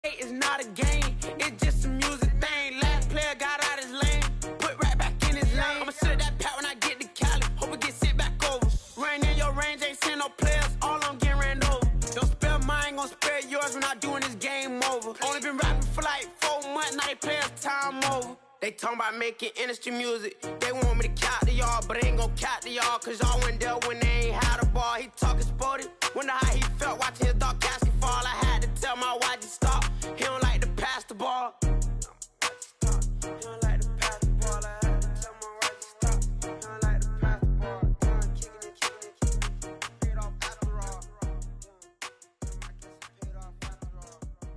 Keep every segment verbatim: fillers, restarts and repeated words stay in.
It's not a game, it's just a music thing. Last player got out his lane, put right back in his lane. I'ma sit at that pat when I get to Cali, hope it get sent back over. Ran in your range, ain't send no players, all I'm getting ran over. Don't spare mine, gon' spare yours when I doing this game over. Only been rapping for like four months, now they play us time over. They talking about making industry music, they want me to count to y'all, but I ain't gon' count to y'all, cause y'all went there when they ain't had a ball. He talking sporty, wonder how he felt watching his dog Cassie fall. I had to tell my wife to stop, he don't like to pass the ball. He don't like to pass the ball, I had to tell my wife to stop. He don't like to pass the ball, kicking it, kicking it, kicking it, paid off after all. I guess it paid off after all.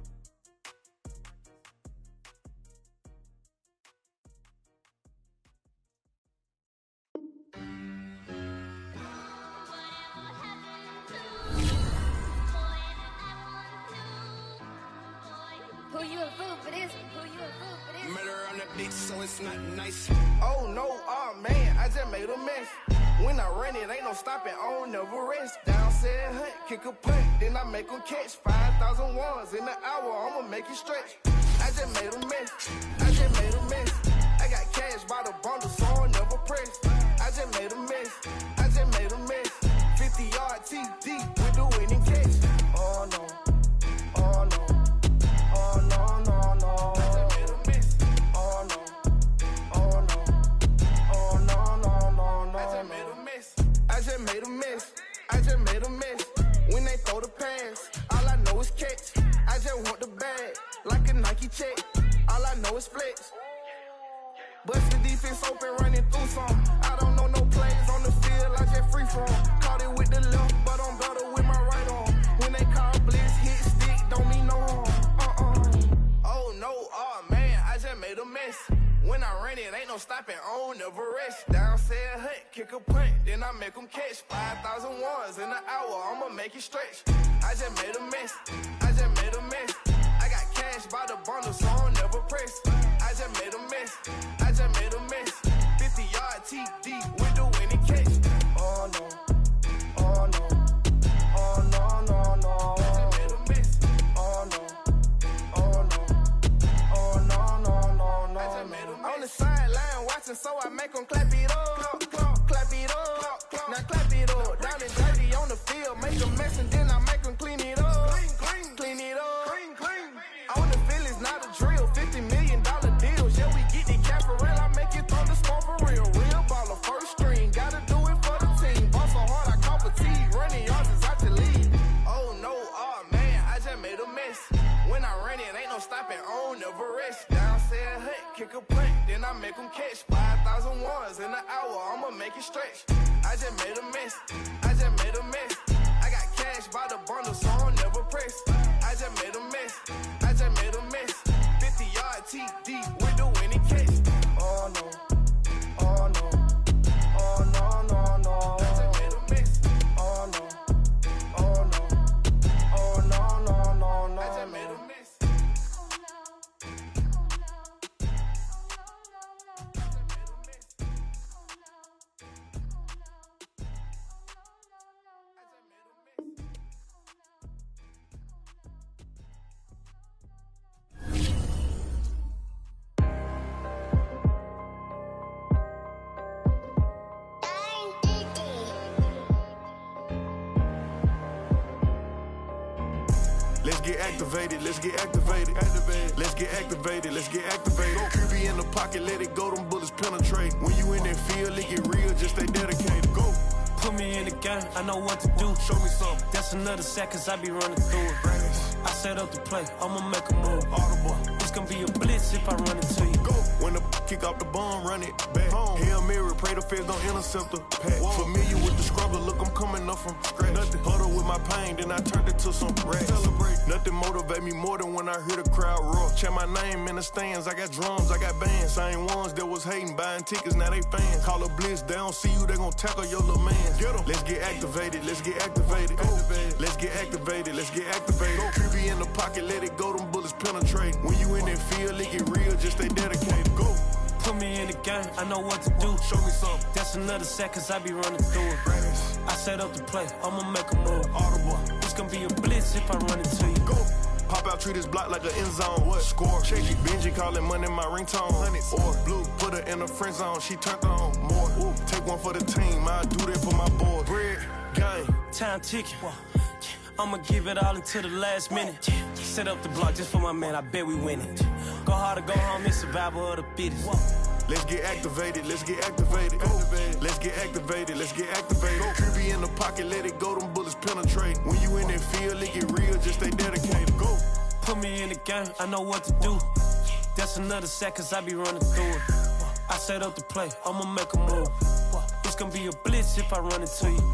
Who you a fool for this? Who you a fool for this? Murder on the beat, so it's not nice. Oh no, oh man, I just made a mess. When I run it, ain't no stopping, I don't never rest. Down said hunt, kick a punt, then I make them catch. five thousand ones in the hour, I'ma make it stretch. I just made a mess, I just made a mess. I got cash by the bundle, so I'll never press. I just made a mess, I just made a mess. fifty yard T D with the winning catch. Oh no, oh no. Oh no, no, no. I just made a mess. Oh no. Oh no. Oh no, no, no, no. I just made a mess. I just made a mess. I just made a mess. When they throw the pass, all I know is catch. I just want the bag, like a Nike check. All I know is flex. Bust the defense open, running through some. I don't know no plays on the field, I just free from. Caught it with the left, but I'm better with my right arm. When they call blitz, hit stick, don't mean no harm. Oh no, oh man, I just made a mess. When I run it, ain't no stopping, I don't never rest. Down said hunt, kick a punt, then I make them catch. five thousand ones in the hour, I'ma make it stretch. I just made a mess, I just made a mess. I got cash by the bundle, so I'll never press. I just made a mess, I just made a mess. fifty yard T D with the winning catch. Oh no, oh no, oh no, no, no. I just made a mess, oh no. On the sideline watching, so I make them clap it up. Clap, clap, clap it up. Clap, clap. Now clap it up. Down and dirty on the field, make a mess and then I make them clean it up. Clean, clean, clean it up. Clean, clean. On the field is not a drill, fifty million dollar deals. Yeah, we get the cap for real, I make it throw the score for real. Real baller, first string, gotta do it for the team. Ball so hard, I call fatigue. Running yards is out the lead. Oh no, oh man, I just made a mess. When I run it, ain't no stopping, I don't never rest. Down said hunt, kick a punt, then I make them catch. five thousand ones in the hour, I'ma make it stretch. I just made a mess, I just made a mess. I got cash by the bundle, so I'll never press. I just made a mess, I just made a mess. fifty yard T D with the winning catch. Oh no, oh no, oh no, no, no. I just made a mess, oh no, oh no, oh no, no, no, no. I just made a mess. Let's get activated, let's get activated, activated. Let's get activated, let's get activated. Q B in the pocket, let it go, them bullets penetrate. When you in that field, it get real, just stay dedicated. Go. Put me in the game, I know what to do. Show me something. That's another sack, cause I be running through it. I set up the play, I'ma make a move. Audible. It's gonna be a blitz if I run into you. Go. When the kick off the bomb, run it back home. Hail Mary, pray the feds don't intercept the pack. Familiar with the scrubber, look, I'm coming up from scratch. Nothing huddle with my pain, then I turned it to some rats. Celebrate. Nothing motivate me more than when I hear the crowd roar. Check my name in the stands, I got drums, I got bands. Same ones that was hating, buying tickets, now they fans. Call a blitz, they don't see you, they gon' tackle your little man. Get 'em. Let's get activated, let's get activated. Go. Let's get activated, let's get activated. Go. Q B in the pocket, let it go, them bullets penetrate. When you in that field, it get real, just stay dedicated. Go. Put me in the game, I know what to do. Show me something. That's another sack, cause I be running through it. I set up the play, I'ma make a move. Audible. It's gonna be a blitz if I run into you. Go. Pop out, treat this block like an end zone. What? Score. Check it. Benji calling money my ringtone. Hundreds. Or blue, put her in a friend zone. She turned on more. Ooh. Take one for the team. I do that for my boy. Bread, game. Time ticking. I'ma give it all until the last minute. Set up the block just for my man. I bet we win it. Go hard or go home. It's survival of the fittest. Let's get activated, let's get activated. activated. Let's get activated, let's get activated. Creepy in the pocket, let it go, them bullets penetrate. When you in that field, it get real, just stay dedicated. Go. Put me in the game, I know what to do. That's another sack, cause I be running through it. I set up the play, I'ma make a move. It's gonna be a blitz if I run into you.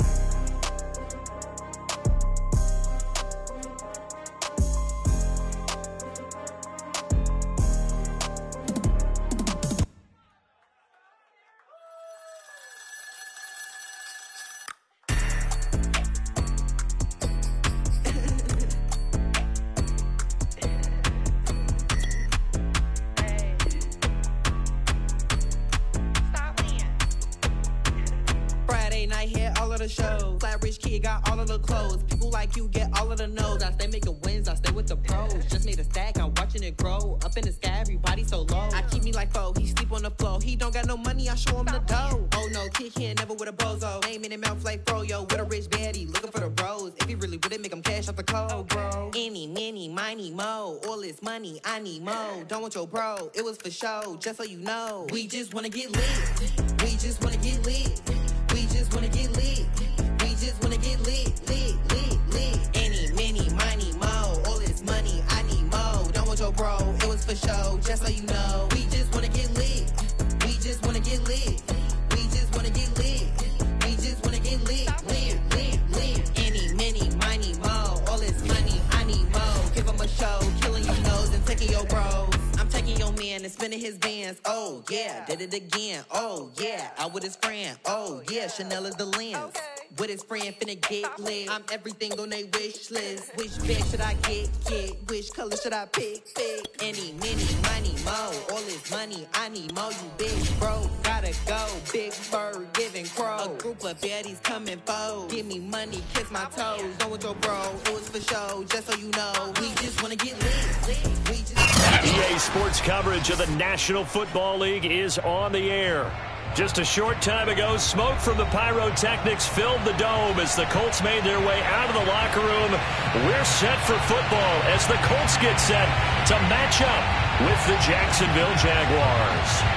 Your bro, it was for show, just so you know. We just wanna get lit. We just wanna get lit. We just wanna get lit. We just wanna get lit, lit, lit, lit. Any, many, miny, mo. All this money, I need mo. Don't want your bro, it was for show, just so you know. We just wanna get lit. We just wanna get lit. We just wanna get lit. We just wanna get lit, lit, lit, lit. Any, many, miny, mo. All this money, I need mo. Give him a show, killing your nose and taking your bros. Your man and spinning his bands, oh yeah, did it again, oh yeah, out with his friend, oh yeah, Chanel is the lens, okay. With his friend finna get lit, I'm everything on they wish list, which bag should I get, get, which color should I pick, pick, any, many, money, mo, all this money, I need mo, you big bro, gotta go, big bird, giving crow, a group of baddies coming foes, give me money, kiss my toes, don't want your bro, it was for show, just so you know, we just wanna get lit, lit. We just E A Sports coverage of the National Football League is on the air. Just a short time ago, smoke from the pyrotechnics filled the dome as the Colts made their way out of the locker room. We're set for football as the Colts get set to match up with the Jacksonville Jaguars.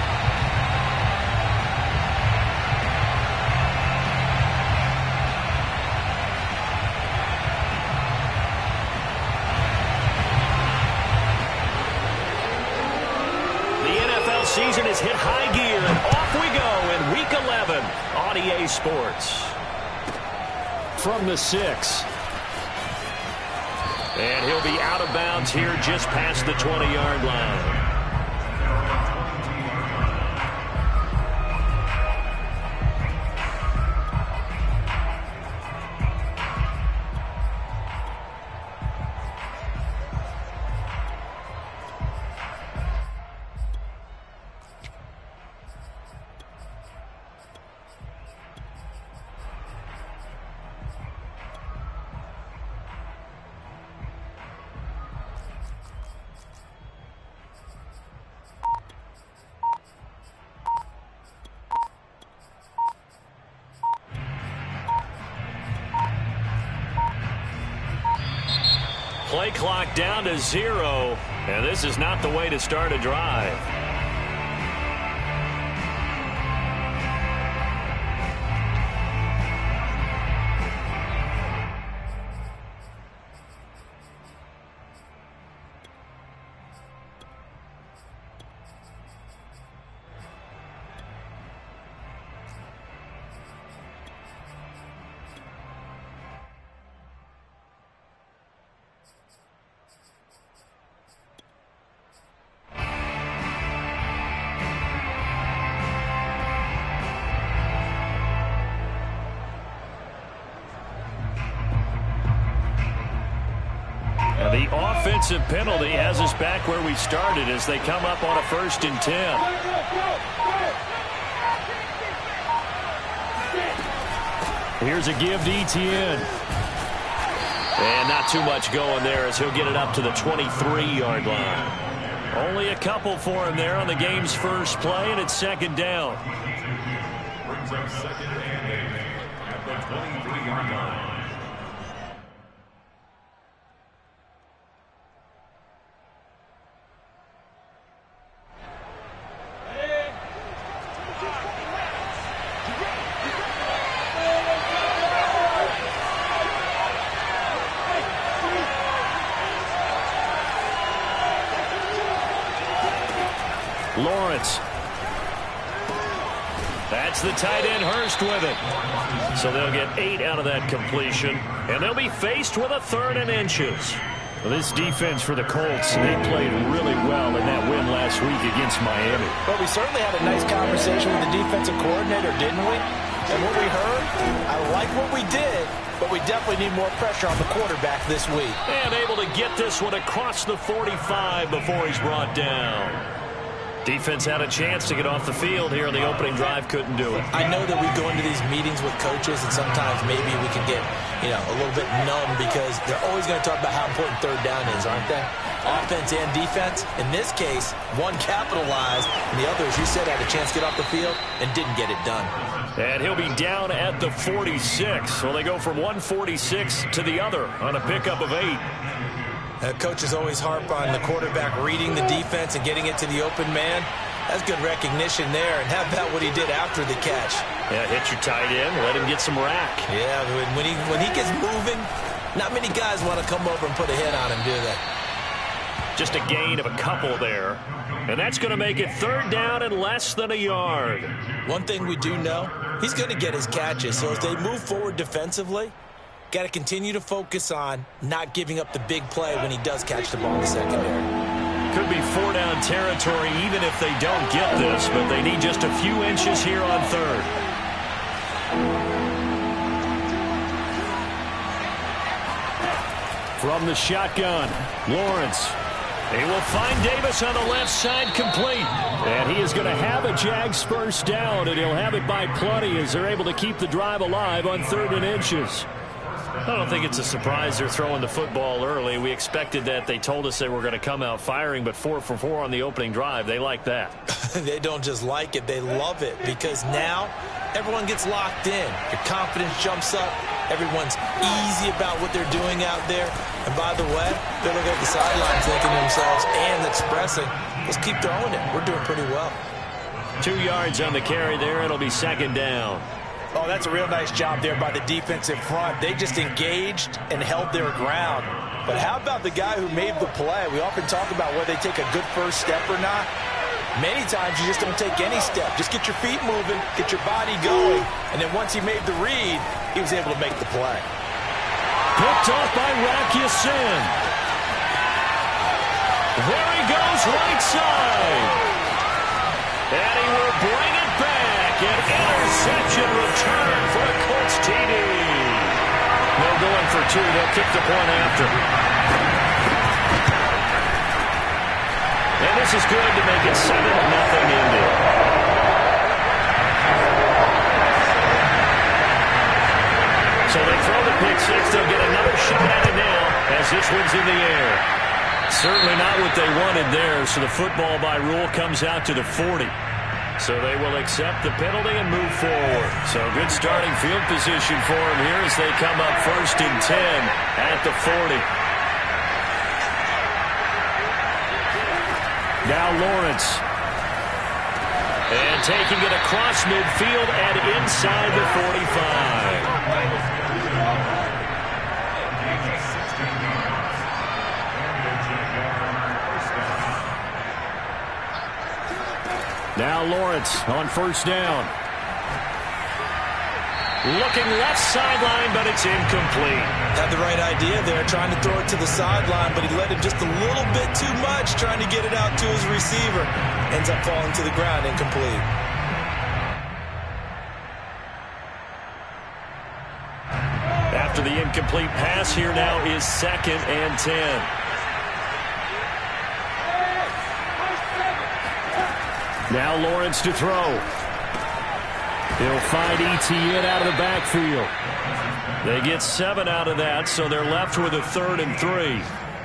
Season is hit high gear, and off we go in Week eleven on E A Sports. From the six. And he'll be out of bounds here just past the twenty-yard line. Play clock down to zero, and this is not the way to start a drive. The offensive penalty has us back where we started as they come up on a first and ten. Here's a give to Etienne. And not too much going there as he'll get it up to the twenty-three-yard line. Only a couple for him there on the game's first play, and it's second down. Brings up second and eight at the twenty-three-yard line. Lawrence. That's the tight end, Hurst, with it. So they'll get eight out of that completion, and they'll be faced with a third and inches. Well, this defense for the Colts, they played really well in that win last week against Miami. But we certainly had a nice conversation with the defensive coordinator, didn't we? And what we heard, I like what we did, but we definitely need more pressure on the quarterback this week. And able to get this one across the forty-five before he's brought down. Defense had a chance to get off the field here in the opening drive, couldn't do it. I know that we go into these meetings with coaches, and sometimes maybe we can get, you know, a little bit numb because they're always going to talk about how important third down is, aren't they? Offense and defense. In this case, one capitalized, and the other, as you said, had a chance to get off the field and didn't get it done. And he'll be down at the forty-six. So they go from one forty-six to the other on a pickup of eight. Uh, coaches always harp on the quarterback reading the defense and getting it to the open man. That's good recognition there. And how about what he did after the catch? Yeah, hit your tight end, let him get some rack. Yeah, when he, when he gets moving, not many guys want to come over and put a hit on him, do they? Just a gain of a couple there. And that's going to make it third down and less than a yard. One thing we do know, he's going to get his catches. So as they move forward defensively, got to continue to focus on not giving up the big play when he does catch the ball in the secondary. Could be four down territory even if they don't get this, but they need just a few inches here on third. From the shotgun, Lawrence. He will find Davis on the left side, complete. And he is going to have a Jags first down, and he'll have it by plenty as they're able to keep the drive alive on third and inches. I don't think it's a surprise they're throwing the football early. We expected that. They told us they were going to come out firing, but four for four on the opening drive. They like that. They don't just like it. They love it because now everyone gets locked in. Your confidence jumps up. Everyone's easy about what they're doing out there. And by the way, they're looking at the sidelines thinking to themselves and expressing, let's keep throwing it. We're doing pretty well. Two yards on the carry there. It'll be second down. Oh, that's a real nice job there by the defensive front. They just engaged and held their ground. But how about the guy who made the play? We often talk about whether they take a good first step or not. Many times you just don't take any step. Just get your feet moving, get your body going, and then once he made the read, he was able to make the play. Picked off by Rakiasin. There he goes, right side. And he will bring it back. An interception return for a Colts T D. They're going for two. They'll kick the point after. And this is good to make it seven nothing Indy. So they throw the pick six. They'll get another shot at it now as this one's in the air. Certainly not what they wanted there, so the football by rule comes out to the forty. So they will accept the penalty and move forward. So good starting field position for them here as they come up first and ten at the forty. Now Lawrence. And taking it across midfield and inside the forty-five. Now Lawrence on first down. Looking left sideline, but it's incomplete. Had the right idea there, trying to throw it to the sideline, but he let him just a little bit too much, trying to get it out to his receiver. Ends up falling to the ground, incomplete. After the incomplete pass, here now is second and ten. Now Lawrence to throw. He'll find Etienne out of the backfield. They get seven out of that, so they're left with a third and three.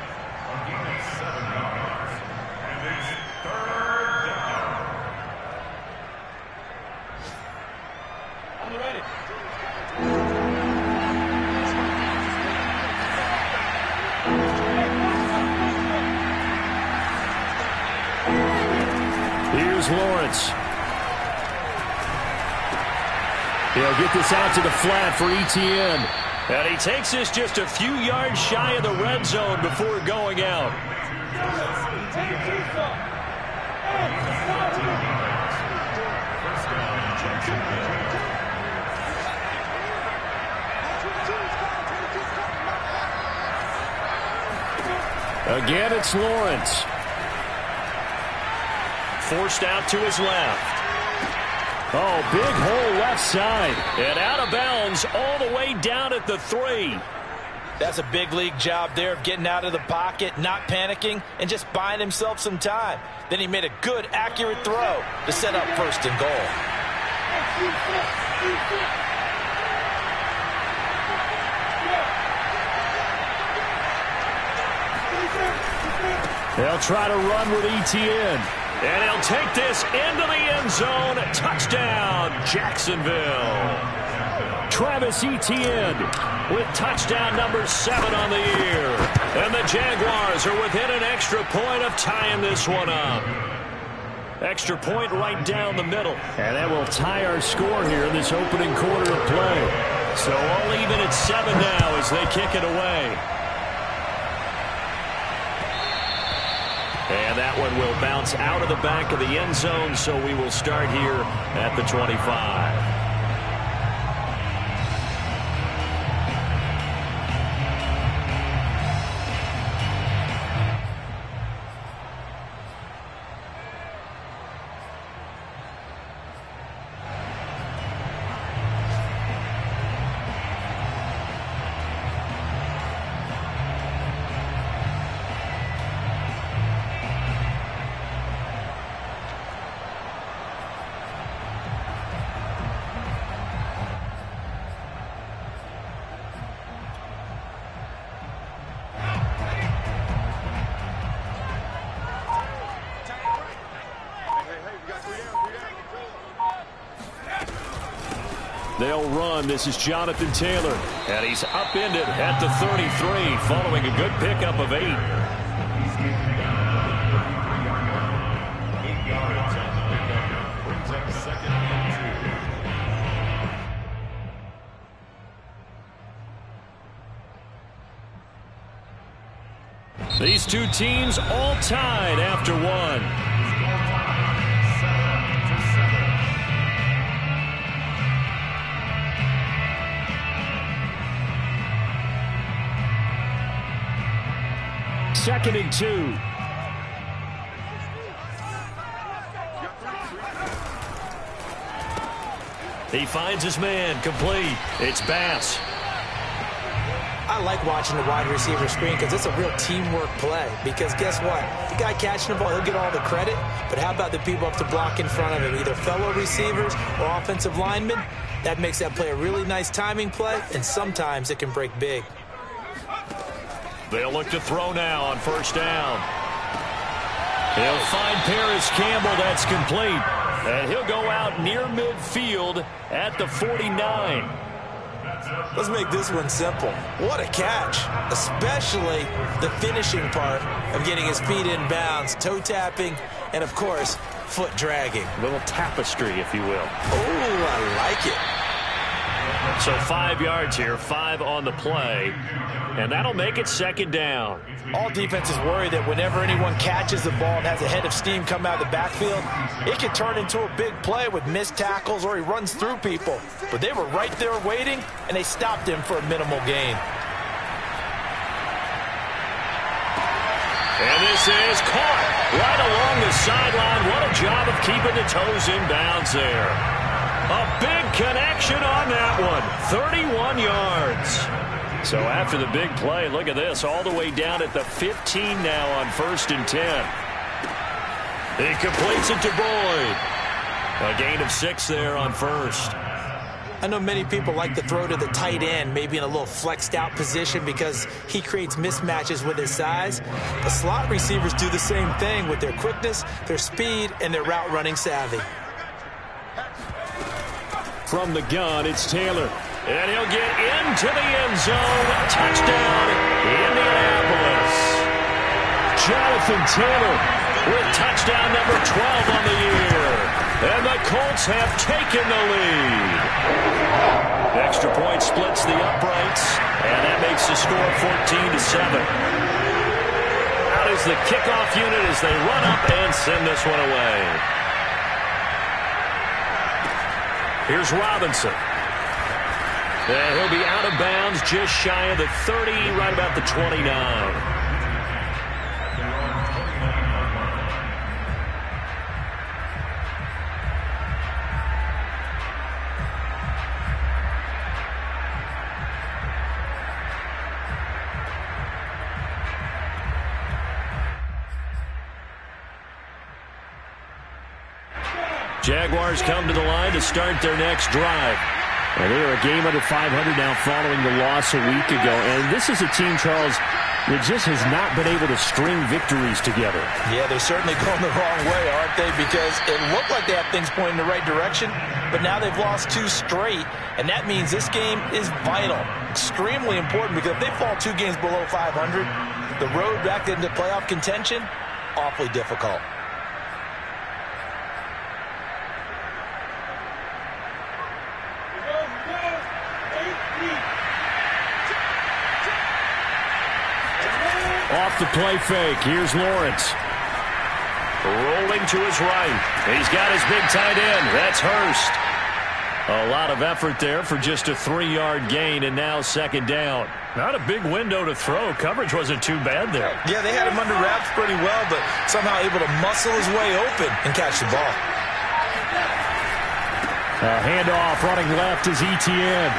Here's Lawrence. He'll get this out to the flat for Etienne. And he takes this just a few yards shy of the red zone before going out. Again, it's Lawrence. Forced out to his left. Oh, big hole left side. And out of bounds all the way down at the three. That's a big league job there of getting out of the pocket, not panicking, and just buying himself some time. Then he made a good, accurate throw to set up first and goal. They'll try to run with Etienne. And he'll take this into the end zone. Touchdown, Jacksonville. Travis Etienne with touchdown number seven on the year. And the Jaguars are within an extra point of tying this one up. Extra point right down the middle. And that will tie our score here in this opening quarter of play. So all even at seven now as they kick it away. And that one will bounce out of the back of the end zone, so we will start here at the twenty-five. They'll run. This is Jonathan Taylor. And he's upended at the thirty-three following a good pickup of eight. These two teams all tied after one. Second and two. He finds his man, complete. It's Bass. I like watching the wide receiver screen because it's a real teamwork play. Because guess what? The guy catching the ball, he'll get all the credit. But how about the people up to block in front of him, either fellow receivers or offensive linemen? That makes that play a really nice timing play, and sometimes it can break big. They'll look to throw now on first down. He'll find Paris Campbell. That's complete. And he'll go out near midfield at the forty-nine. Let's make this one simple. What a catch, especially the finishing part of getting his feet in bounds, toe tapping, and, of course, foot dragging. A little tapestry, if you will. Oh, I like it. So five yards here, five on the play, and that'll make it second down. All defenses worry that whenever anyone catches the ball and has a head of steam come out of the backfield, it can turn into a big play with missed tackles or he runs through people. But they were right there waiting, and they stopped him for a minimal gain. And this is caught right along the sideline. What a job of keeping the toes in bounds there. A big connection on that one. thirty-one yards. So after the big play, look at this. All the way down at the fifteen now on first and ten. He completes it to Boyd. A gain of six there on first. I know many people like to throw to the tight end, maybe in a little flexed out position because he creates mismatches with his size. The slot receivers do the same thing with their quickness, their speed, and their route running savvy. From the gun, it's Taylor. And he'll get into the end zone. Touchdown, Indianapolis. Jonathan Taylor with touchdown number twelve on the year. And the Colts have taken the lead. Extra point splits the uprights, and that makes the score fourteen to seven. Out is the kickoff unit as they run up and send this one away. Here's Robinson. And he'll be out of bounds just shy of the thirty, right about the twenty-nine. Jaguars come to the line to start their next drive. And they are a game under five hundred now following the loss a week ago. And this is a team, Charles, that just has not been able to string victories together. Yeah, they're certainly going the wrong way, aren't they? Because it looked like they have things pointing in the right direction, but now they've lost two straight, and that means this game is vital, extremely important, because if they fall two games below five hundred, the road back into playoff contention, awfully difficult. Off the play fake. Here's Lawrence. Rolling to his right. He's got his big tight end. That's Hurst. A lot of effort there for just a three-yard gain, and now second down. Not a big window to throw. Coverage wasn't too bad there. Yeah, they had him under wraps pretty well, but somehow able to muscle his way open and catch the ball. A handoff running left is Etienne.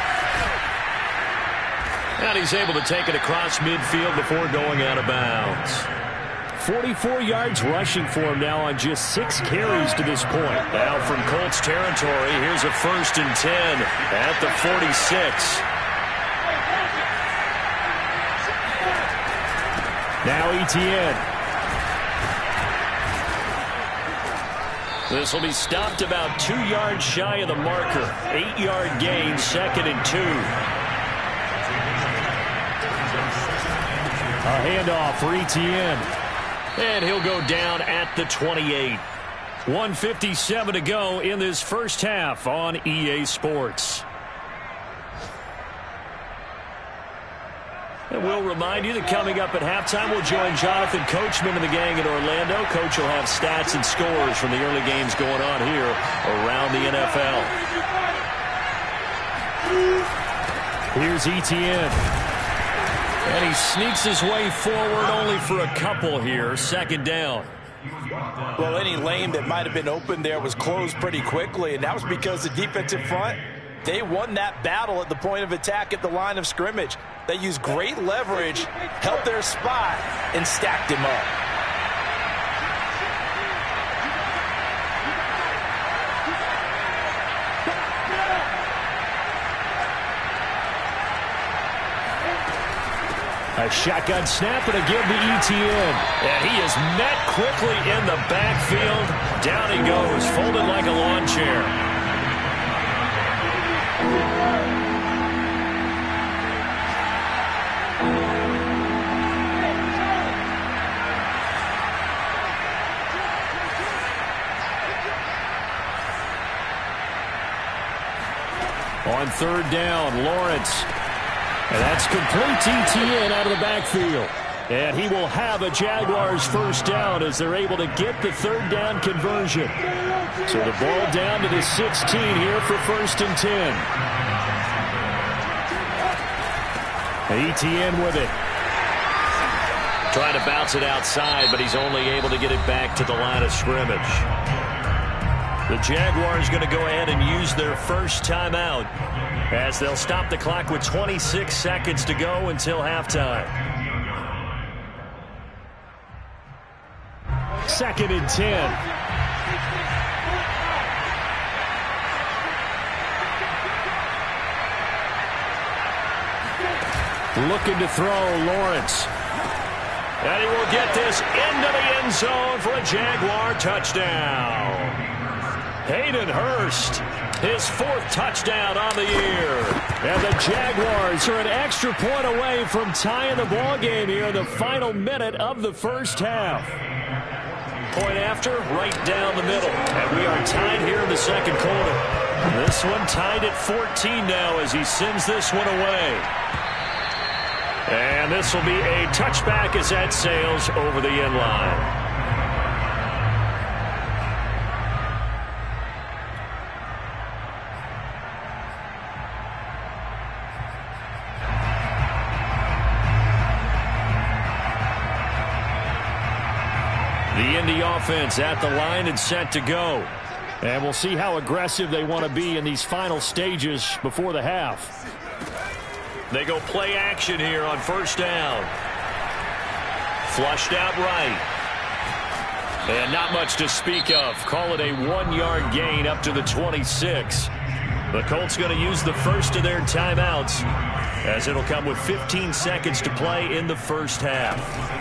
And he's able to take it across midfield before going out of bounds. forty-four yards rushing for him now on just six carries to this point. Now from Colts territory, here's a first and ten at the forty-six. Now Etienne. This will be stopped about two yards shy of the marker. Eight-yard gain, second and two. A handoff for Etienne. And he'll go down at the twenty-eight. one fifty-seven to go in this first half on E A Sports. And we'll remind you that coming up at halftime, we'll join Jonathan Coachman and the gang in Orlando. Coach will have stats and scores from the early games going on here around the N F L. Here's Etienne. And he sneaks his way forward only for a couple here. Second down. Well, any lane that might have been open there was closed pretty quickly, and that was because the defensive front, they won that battle at the point of attack at the line of scrimmage. They used great leverage, held their spot, and stacked him up. A shotgun snap and a give to Etienne. And he is met quickly in the backfield. Down he goes, folded like a lawn chair. On third down, Lawrence. And that's complete to Etienne out of the backfield. And he will have a Jaguars first down as they're able to get the third down conversion. So the ball down to the sixteen here for first and ten. Etienne with it. Trying to bounce it outside, but he's only able to get it back to the line of scrimmage. The Jaguars going to go ahead and use their first timeout as they'll stop the clock with twenty-six seconds to go until halftime. Second and ten. Looking to throw, Lawrence. And he will get this into the end zone for a Jaguar touchdown. Hayden Hurst, his fourth touchdown on the year. And the Jaguars are an extra point away from tying the ball game here in the final minute of the first half. Point after, right down the middle. And we are tied here in the second quarter. This one tied at fourteen now as he sends this one away. And this will be a touchback as that sails over the end line. The Indy offense at the line and set to go. And we'll see how aggressive they want to be in these final stages before the half. They go play action here on first down. Flushed out right. And not much to speak of. Call it a one-yard gain up to the twenty-six. The Colts going to use the first of their timeouts as it'll come with fifteen seconds to play in the first half.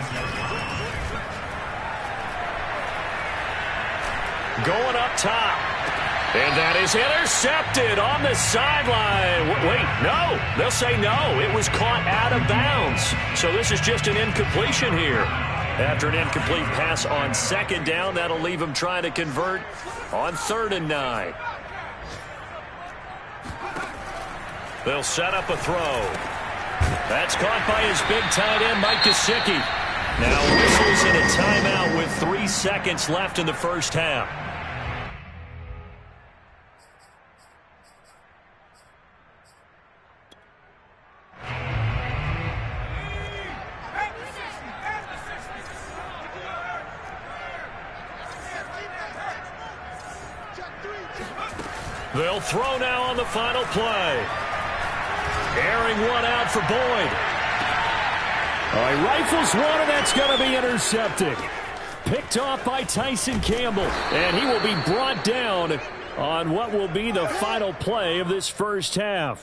Going up top. And that is intercepted on the sideline. Wait, no. They'll say no. It was caught out of bounds. So this is just an incompletion here. After an incomplete pass on second down, that'll leave him trying to convert on third and nine. They'll set up a throw. That's caught by his big tight end, Mike Gesicki. Now whistles in a timeout with three seconds left in the first half. They'll throw now on the final play. Airing one out for Boyd. All right, rifles one, and that's going to be intercepted. Picked off by Tyson Campbell, and he will be brought down on what will be the final play of this first half.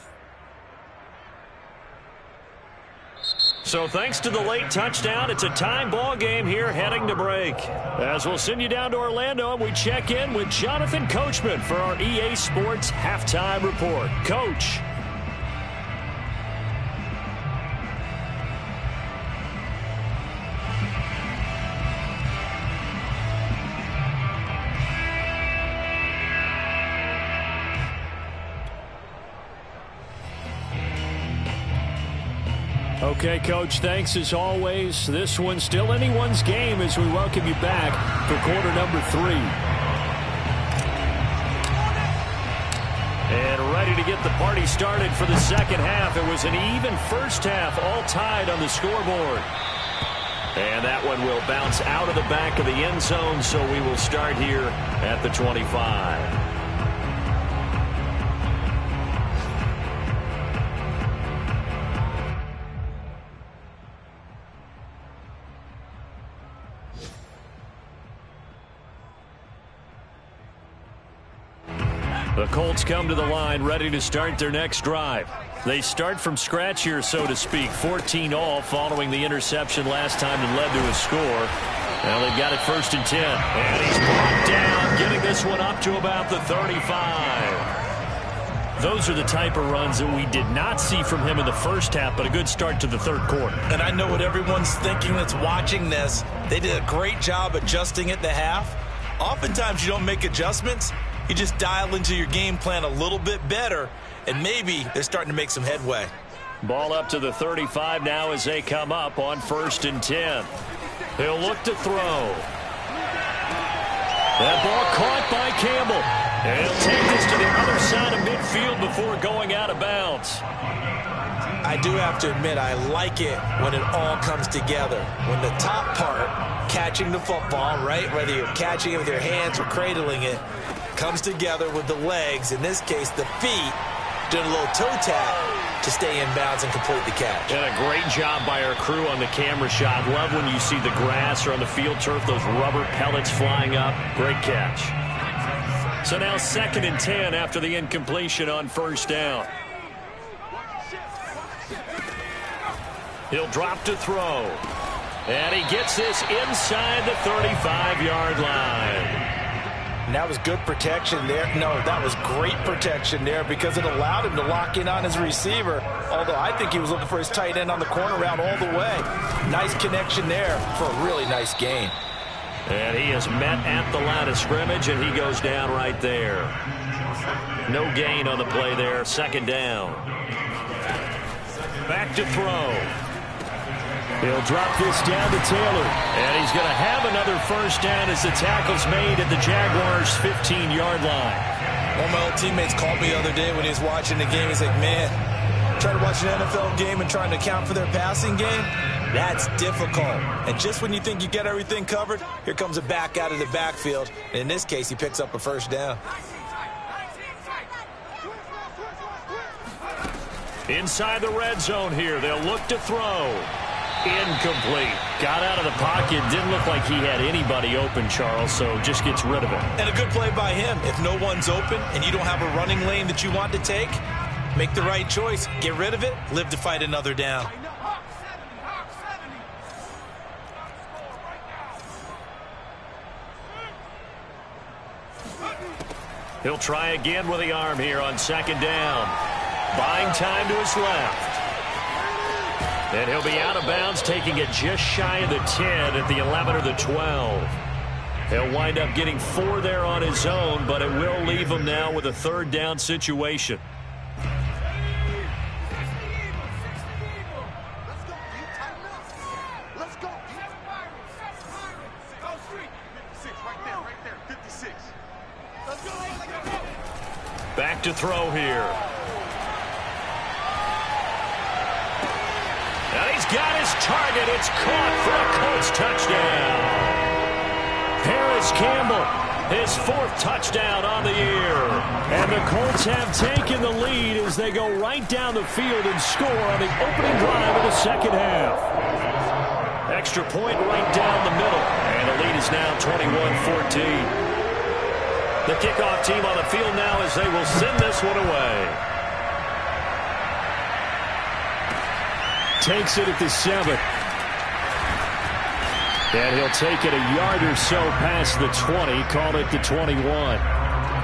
So thanks to the late touchdown, it's a time ball game here heading to break. As we'll send you down to Orlando and we check in with Jonathan Coachman for our E A Sports Halftime Report. Coach. Okay, Coach, thanks as always. This one's still anyone's game as we welcome you back for quarter number three. And ready to get the party started for the second half. It was an even first half, all tied on the scoreboard. And that one will bounce out of the back of the end zone, so we will start here at the twenty-five. The Colts come to the line ready to start their next drive. They start from scratch here, so to speak. fourteen all following the interception last time that led to a score. Now they've got it first and ten. And he's brought down, getting this one up to about the thirty-five. Those are the type of runs that we did not see from him in the first half, but a good start to the third quarter. And I know what everyone's thinking that's watching this. They did a great job adjusting at the half. Oftentimes you don't make adjustments. You just dial into your game plan a little bit better, and maybe they're starting to make some headway. Ball up to the thirty-five now as they come up on first and ten. He'll look to throw. That ball caught by Campbell. And he'll take this to the other side of midfield before going out of bounds. I do have to admit, I like it when it all comes together. When the top part, catching the football, right, whether you're catching it with your hands or cradling it, comes together with the legs, in this case the feet, doing a little toe tap to stay in bounds and complete the catch. And a great job by our crew on the camera shot. Love when you see the grass or on the field turf, those rubber pellets flying up. Great catch. So now second and ten after the incompletion on first down. He'll drop to throw. And he gets this inside the thirty-five-yard line. And that was good protection there. No, that was great protection there because it allowed him to lock in on his receiver. Although I think he was looking for his tight end on the corner route all the way. Nice connection there for a really nice gain. And he is met at the line of scrimmage, and he goes down right there. No gain on the play there. Second down. Back to throw. He'll drop this down to Taylor. And he's going to have another first down as the tackle's made at the Jaguars' fifteen-yard line. One of my old teammates called me the other day when he was watching the game. He's like, man, trying to watch an N F L game and trying to account for their passing game, that's difficult. And just when you think you get everything covered, here comes a back out of the backfield. And in this case, he picks up a first down. Inside the red zone here. They'll look to throw. Incomplete. Got out of the pocket. Didn't look like he had anybody open, Charles, so just gets rid of it. And a good play by him. If no one's open and you don't have a running lane that you want to take, make the right choice. Get rid of it. Live to fight another down. He'll try again with the arm here on second down. Buying time to his left. And he'll be out of bounds, taking it just shy of the ten at the eleven or the twelve. He'll wind up getting four there on his own, but it will leave him now with a third down situation. Back to throw here. And he's got his target. It's caught for a Colts touchdown. Paris Campbell, his fourth touchdown on the year. And the Colts have taken the lead as they go right down the field and score on the opening drive of the second half. Extra point right down the middle. And the lead is now twenty-one fourteen. The kickoff team on the field now as they will send this one away. Takes it at the seven. And he'll take it a yard or so past the twenty. Call it the twenty-one.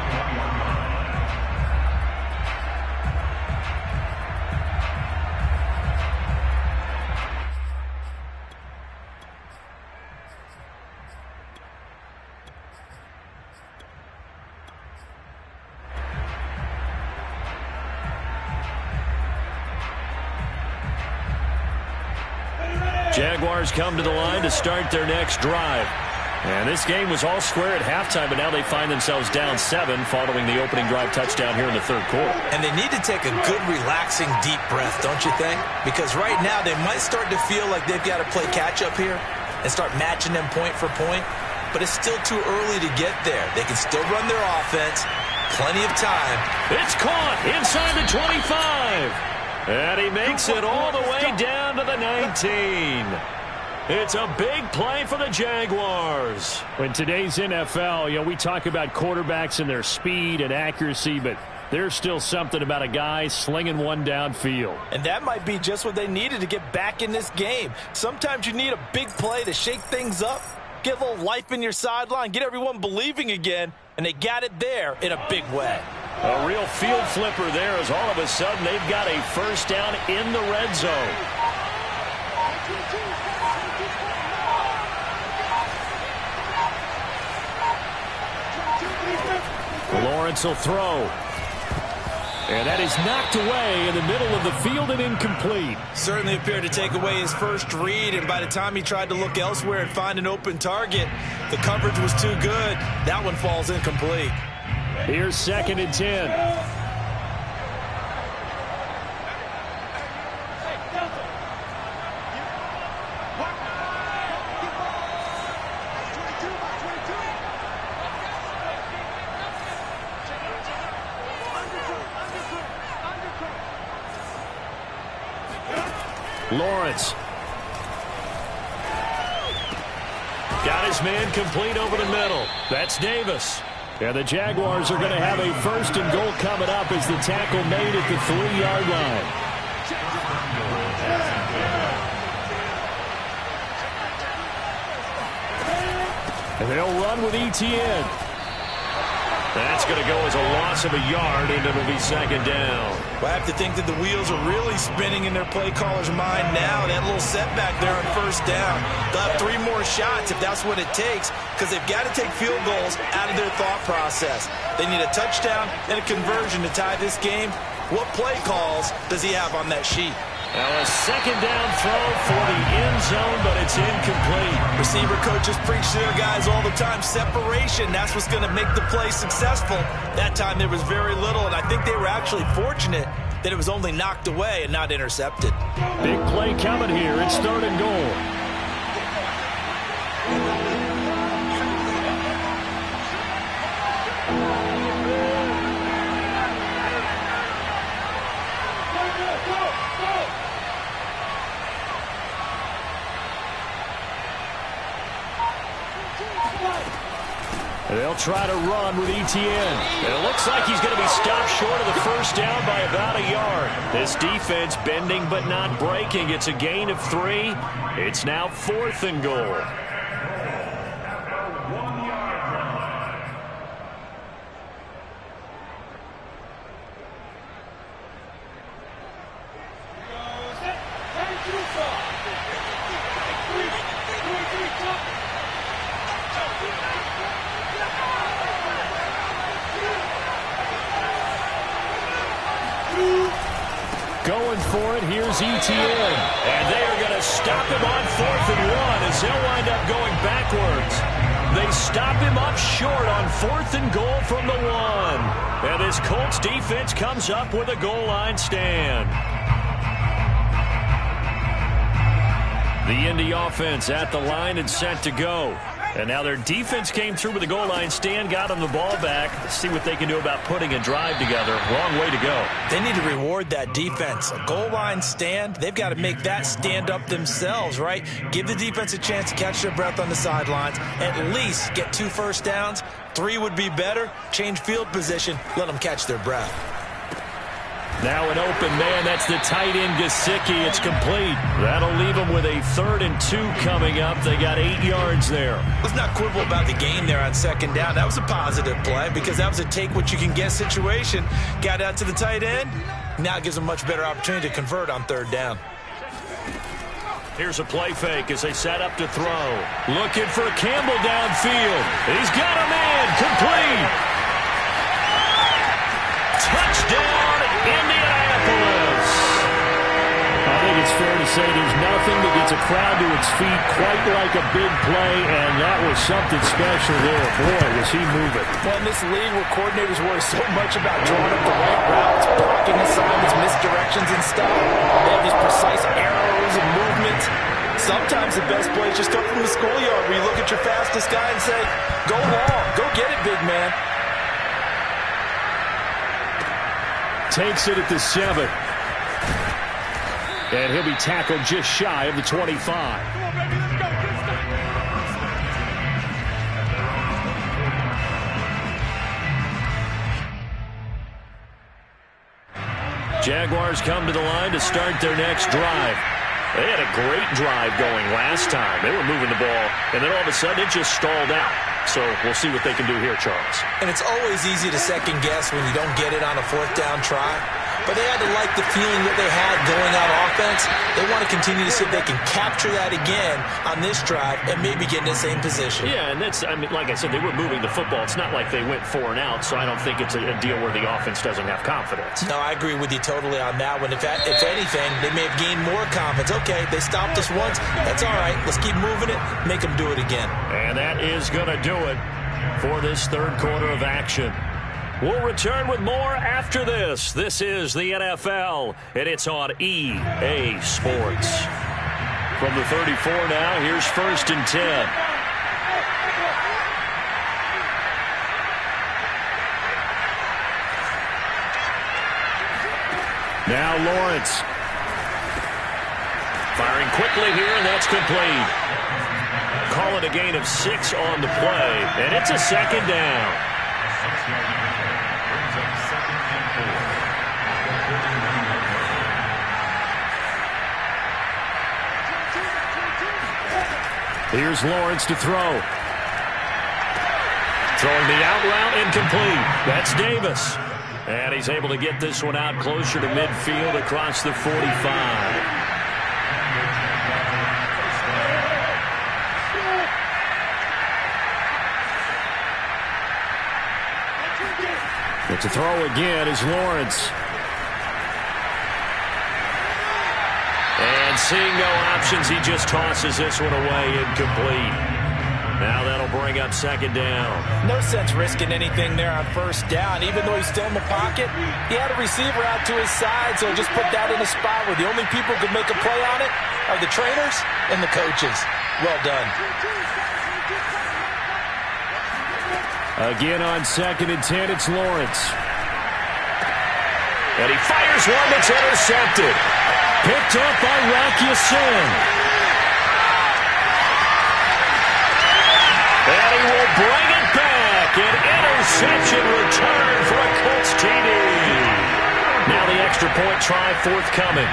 Jaguars come to the line to start their next drive. And this game was all square at halftime, but now they find themselves down seven following the opening drive touchdown here in the third quarter. And they need to take a good, relaxing, deep breath, don't you think? Because right now they might start to feel like they've got to play catch-up here and start matching them point for point. But it's still too early to get there. They can still run their offense. Plenty of time. It's caught inside the twenty-five. And he makes it all the way down to the nineteen. It's a big play for the Jaguars. In today's N F L, you know, we talk about quarterbacks and their speed and accuracy, but there's still something about a guy slinging one downfield. And that might be just what they needed to get back in this game. Sometimes you need a big play to shake things up, get a little life in your sideline, get everyone believing again, and they got it there in a big way. A real field flipper there as all of a sudden they've got a first down in the red zone. Lawrence will throw. And that is knocked away in the middle of the field and incomplete. Certainly appeared to take away his first read, and by the time he tried to look elsewhere and find an open target, the coverage was too good. That one falls incomplete. Here's second and ten. Lawrence. Got his man complete over the middle. That's Davis. And the Jaguars are going to have a first and goal coming up as the tackle made at the three-yard line. And they'll run with Etienne. That's going to go as a loss of a yard, and it'll be second down. Well, I have to think that the wheels are really spinning in their play caller's mind now. That little setback there on first down. They'll have three more shots if that's what it takes, because they've got to take field goals out of their thought process. They need a touchdown and a conversion to tie this game. What play calls does he have on that sheet? Now a second down throw for the end zone, but it's incomplete. Receiver coaches preach to their guys all the time. Separation, that's what's going to make the play successful. That time there was very little, and I think they were actually fortunate that it was only knocked away and not intercepted. Big play coming here. It's third and goal. They'll try to run with Etienne. And it looks like he's going to be stopped short of the first down by about a yard. This defense bending but not breaking. It's a gain of three. It's now fourth and goal. Going for it, here's Etienne. And they are going to stop him on fourth and one as he'll wind up going backwards. They stop him up short on fourth and goal from the one. And this Colts defense comes up with a goal line stand. The Indy offense at the line and set to go. And now their defense came through with a goal line stand, got them the ball back. Let's see what they can do about putting a drive together. Long way to go. They need to reward that defense. A goal line stand, they've got to make that stand up themselves, right? Give the defense a chance to catch their breath on the sidelines. At least get two first downs. Three would be better. Change field position. Let them catch their breath. Now an open man. That's the tight end, Gesicki. It's complete. That'll leave them with a third and two coming up. They got eight yards there. Let's not quibble about the game there on second down. That was a positive play because that was a take-what-you-can-get situation. Got out to the tight end. Now it gives them a much better opportunity to convert on third down. Here's a play fake as they set up to throw. Looking for Campbell downfield. He's got a man. Complete. Touchdown, Indianapolis. I think it's fair to say there's nothing that gets a crowd to its feet quite like a big play, and that was something special there. Boy, was he moving. Well, in this league where coordinators worry so much about drawing up the right routes, blocking assignments, misdirections and stuff, they have these precise arrows and movements. Sometimes the best plays just come from the schoolyard where you look at your fastest guy and say, go long, go get it, big man. Takes it at the seven. And he'll be tackled just shy of the twenty-five. Jaguars come to the line to start their next drive. They had a great drive going last time. They were moving the ball, and then all of a sudden it just stalled out. So we'll see what they can do here, Charles. And it's always easy to second guess when you don't get it on a fourth down try. But they had to like the feeling that they had going out offense. They want to continue to see if they can capture that again on this drive and maybe get in the same position. Yeah, and that's, I mean, like I said, they were moving the football. It's not like they went four and out, so I don't think it's a, a deal where the offense doesn't have confidence. No, I agree with you totally on that one. If, that, if anything, they may have gained more confidence. Okay, they stopped us once. That's all right. Let's keep moving it. Make them do it again. And that is going to do it for this third quarter of action. We'll return with more after this. This is the N F L, and it's on E A Sports. From the thirty-four now, here's first and ten. Now Lawrence. Firing quickly here, and that's complete. Call it a gain of six on the play, and it's a second down. Here's Lawrence to throw. Throwing the out route, incomplete. That's Davis. And he's able to get this one out closer to midfield across the forty-five. But to throw again is Lawrence. And seeing no options, he just tosses this one away, incomplete. Now that'll bring up second down. No sense risking anything there on first down. Even though he's still in the pocket, he had a receiver out to his side, so just put that in a spot where the only people who can make a play on it are the trainers and the coaches. Well done. Again on second and ten, it's Lawrence. And he fires one that's intercepted. Picked up by Rock Ya-Sin. And he will bring it back. An interception return for a Colts T D. Now the extra point try forthcoming.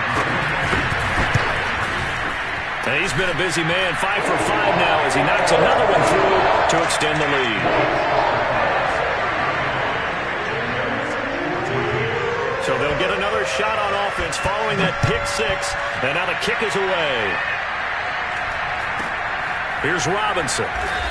And he's been a busy man. Five for five now as he knocks another one through to extend the lead. So they'll get another shot on offense following that pick six. And now the kick is away. Here's Robinson.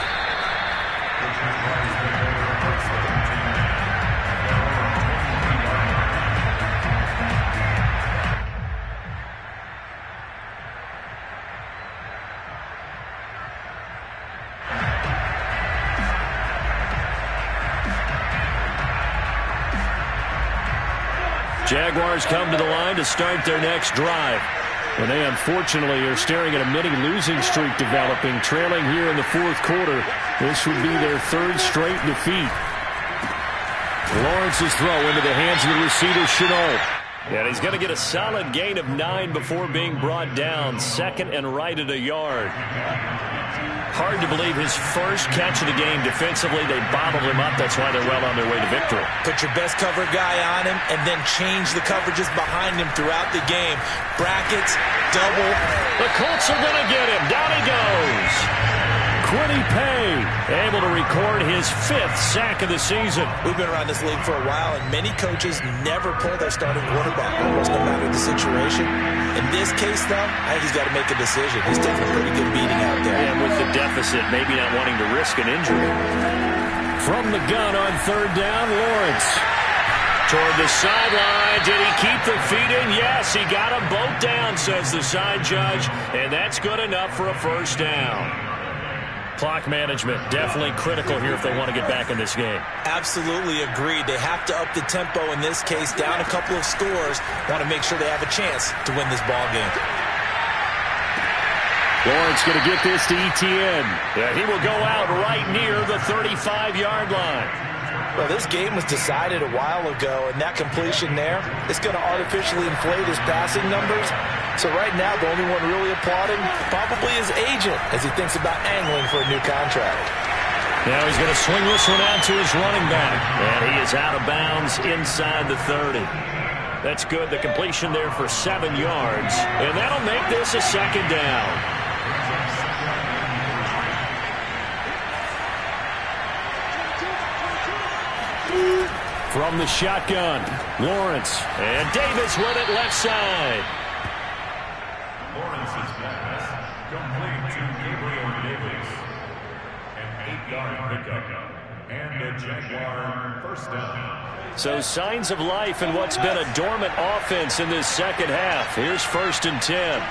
Jaguars come to the line to start their next drive. And they unfortunately are staring at a mini losing streak developing, trailing here in the fourth quarter. This would be their third straight defeat. Lawrence's throw into the hands of the receiver, Shenault. And he's going to get a solid gain of nine before being brought down. Second and right at a yard. Hard to believe his first catch of the game defensively. They bottled him up. That's why they're well on their way to victory. Put your best cover guy on him and then change the coverages behind him throughout the game. Brackets, double. The Colts are going to get him. Down he goes. Kwity Paye able to record his fifth sack of the season. We've been around this league for a while, and many coaches never pull their starting quarterback, almost no matter the situation. In this case, though, I think he's got to make a decision. He's taking a pretty good beating out there. And with the deficit, maybe not wanting to risk an injury. From the gun on third down, Lawrence. Toward the sideline. Did he keep the feet in? Yes, he got them both down, says the side judge. And that's good enough for a first down. Clock management definitely critical here if they want to get back in this game. Absolutely agreed. They have to up the tempo in this case, down a couple of scores. Want to make sure they have a chance to win this ball game. Lawrence going to get this to Etienne. Yeah, he will go out right near the thirty-five yard line. Well, this game was decided a while ago, and that completion there is going to artificially inflate his passing numbers. So right now, the only one really applauding probably his agent as he thinks about angling for a new contract. Now he's going to swing this one out to his running back. And he is out of bounds inside the thirty. That's good. The completion there for seven yards. And that'll make this a second down. From the shotgun, Lawrence. And Davis with it left side. Lawrence's pass complete to Gabriel Davis. An eight-yard pickup and a Jaguar first down. So signs of life in what's been a dormant offense in this second half. Here's first and ten.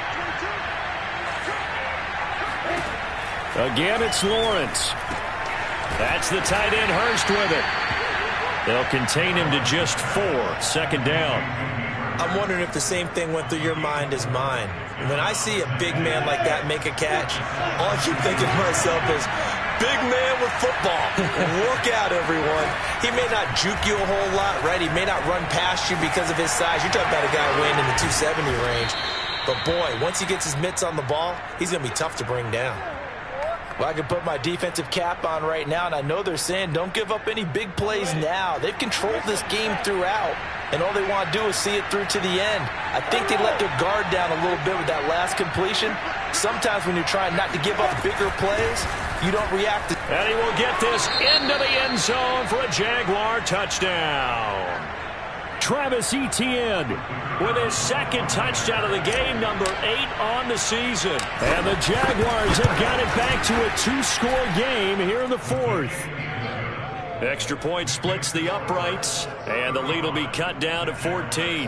Again, it's Lawrence. That's the tight end Hurst with it. They'll contain him to just four. Second down. I'm wondering if the same thing went through your mind as mine. When I see a big man like that make a catch, all I keep thinking to myself is, big man with football. Look out, everyone. He may not juke you a whole lot, right? He may not run past you because of his size. You're talking about a guy weighing in the two seventy range. But, boy, once he gets his mitts on the ball, he's going to be tough to bring down. Well, I can put my defensive cap on right now, and I know they're saying don't give up any big plays now. They've controlled this game throughout, and all they want to do is see it through to the end. I think they let their guard down a little bit with that last completion. Sometimes when you're trying not to give up bigger plays, you don't react to And he will get this into the end zone for a Jaguar touchdown. Travis Etienne with his second touchdown of the game, number eight on the season. And the Jaguars have got it back to a two-score game here in the fourth. Extra point splits the uprights, and the lead will be cut down to fourteen.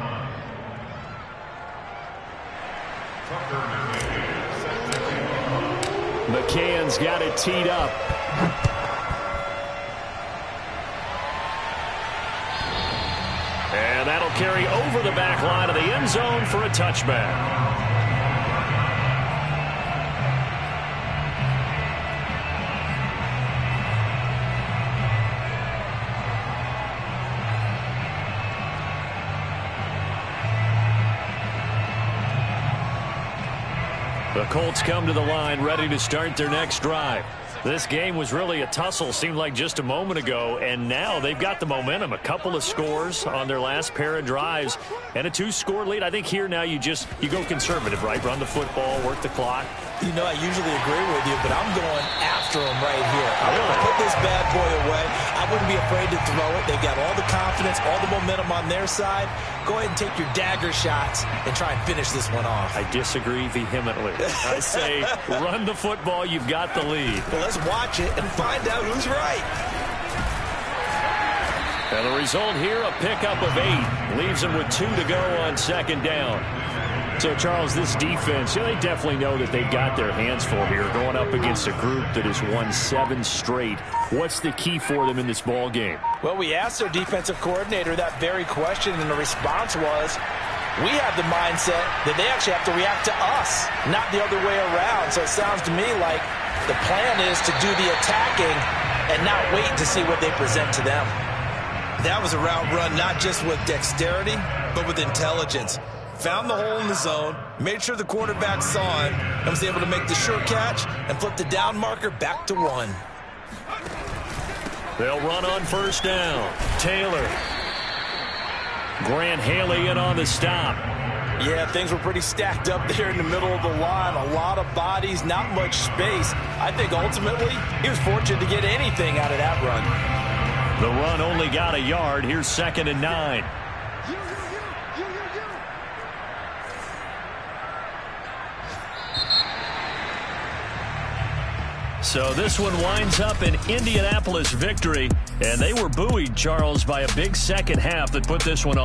McCann's got it teed up. And that'll carry over the back line of the end zone for a touchback. The Colts come to the line ready to start their next drive. This game was really a tussle, seemed like just a moment ago, and now they've got the momentum. A couple of scores on their last pair of drives and a two-score lead. I think here now you just you go conservative, right? Run the football, work the clock. You know, I usually agree with you, but I'm going after him right here. I want to put this bad boy away. I wouldn't be afraid to throw it. They've got all the confidence, all the momentum on their side. Go ahead and take your dagger shots and try and finish this one off. I disagree vehemently. I say run the football. You've got the lead. Well, let's watch it and find out who's right. And the result here, a pickup of eight. Leaves them with two to go on second down. So, Charles, this defense, you know, they definitely know that they've got their hands full here going up against a group that has won seven straight. What's the key for them in this ball game? Well, we asked their defensive coordinator that very question, and the response was, we have the mindset that they actually have to react to us, not the other way around. So it sounds to me like the plan is to do the attacking and not wait to see what they present to them. That was a route run not just with dexterity, but with intelligence. Found the hole in the zone, made sure the quarterback saw it, and was able to make the sure catch and flip the down marker back to one. They'll run on first down. Taylor. Grant Haley in on the stop. Yeah, things were pretty stacked up there in the middle of the line. A lot of bodies, not much space. I think ultimately he was fortunate to get anything out of that run. The run only got a yard. Here's second and nine. So this one winds up an Indianapolis victory, and they were buoyed, Charles, by a big second half that put this one on.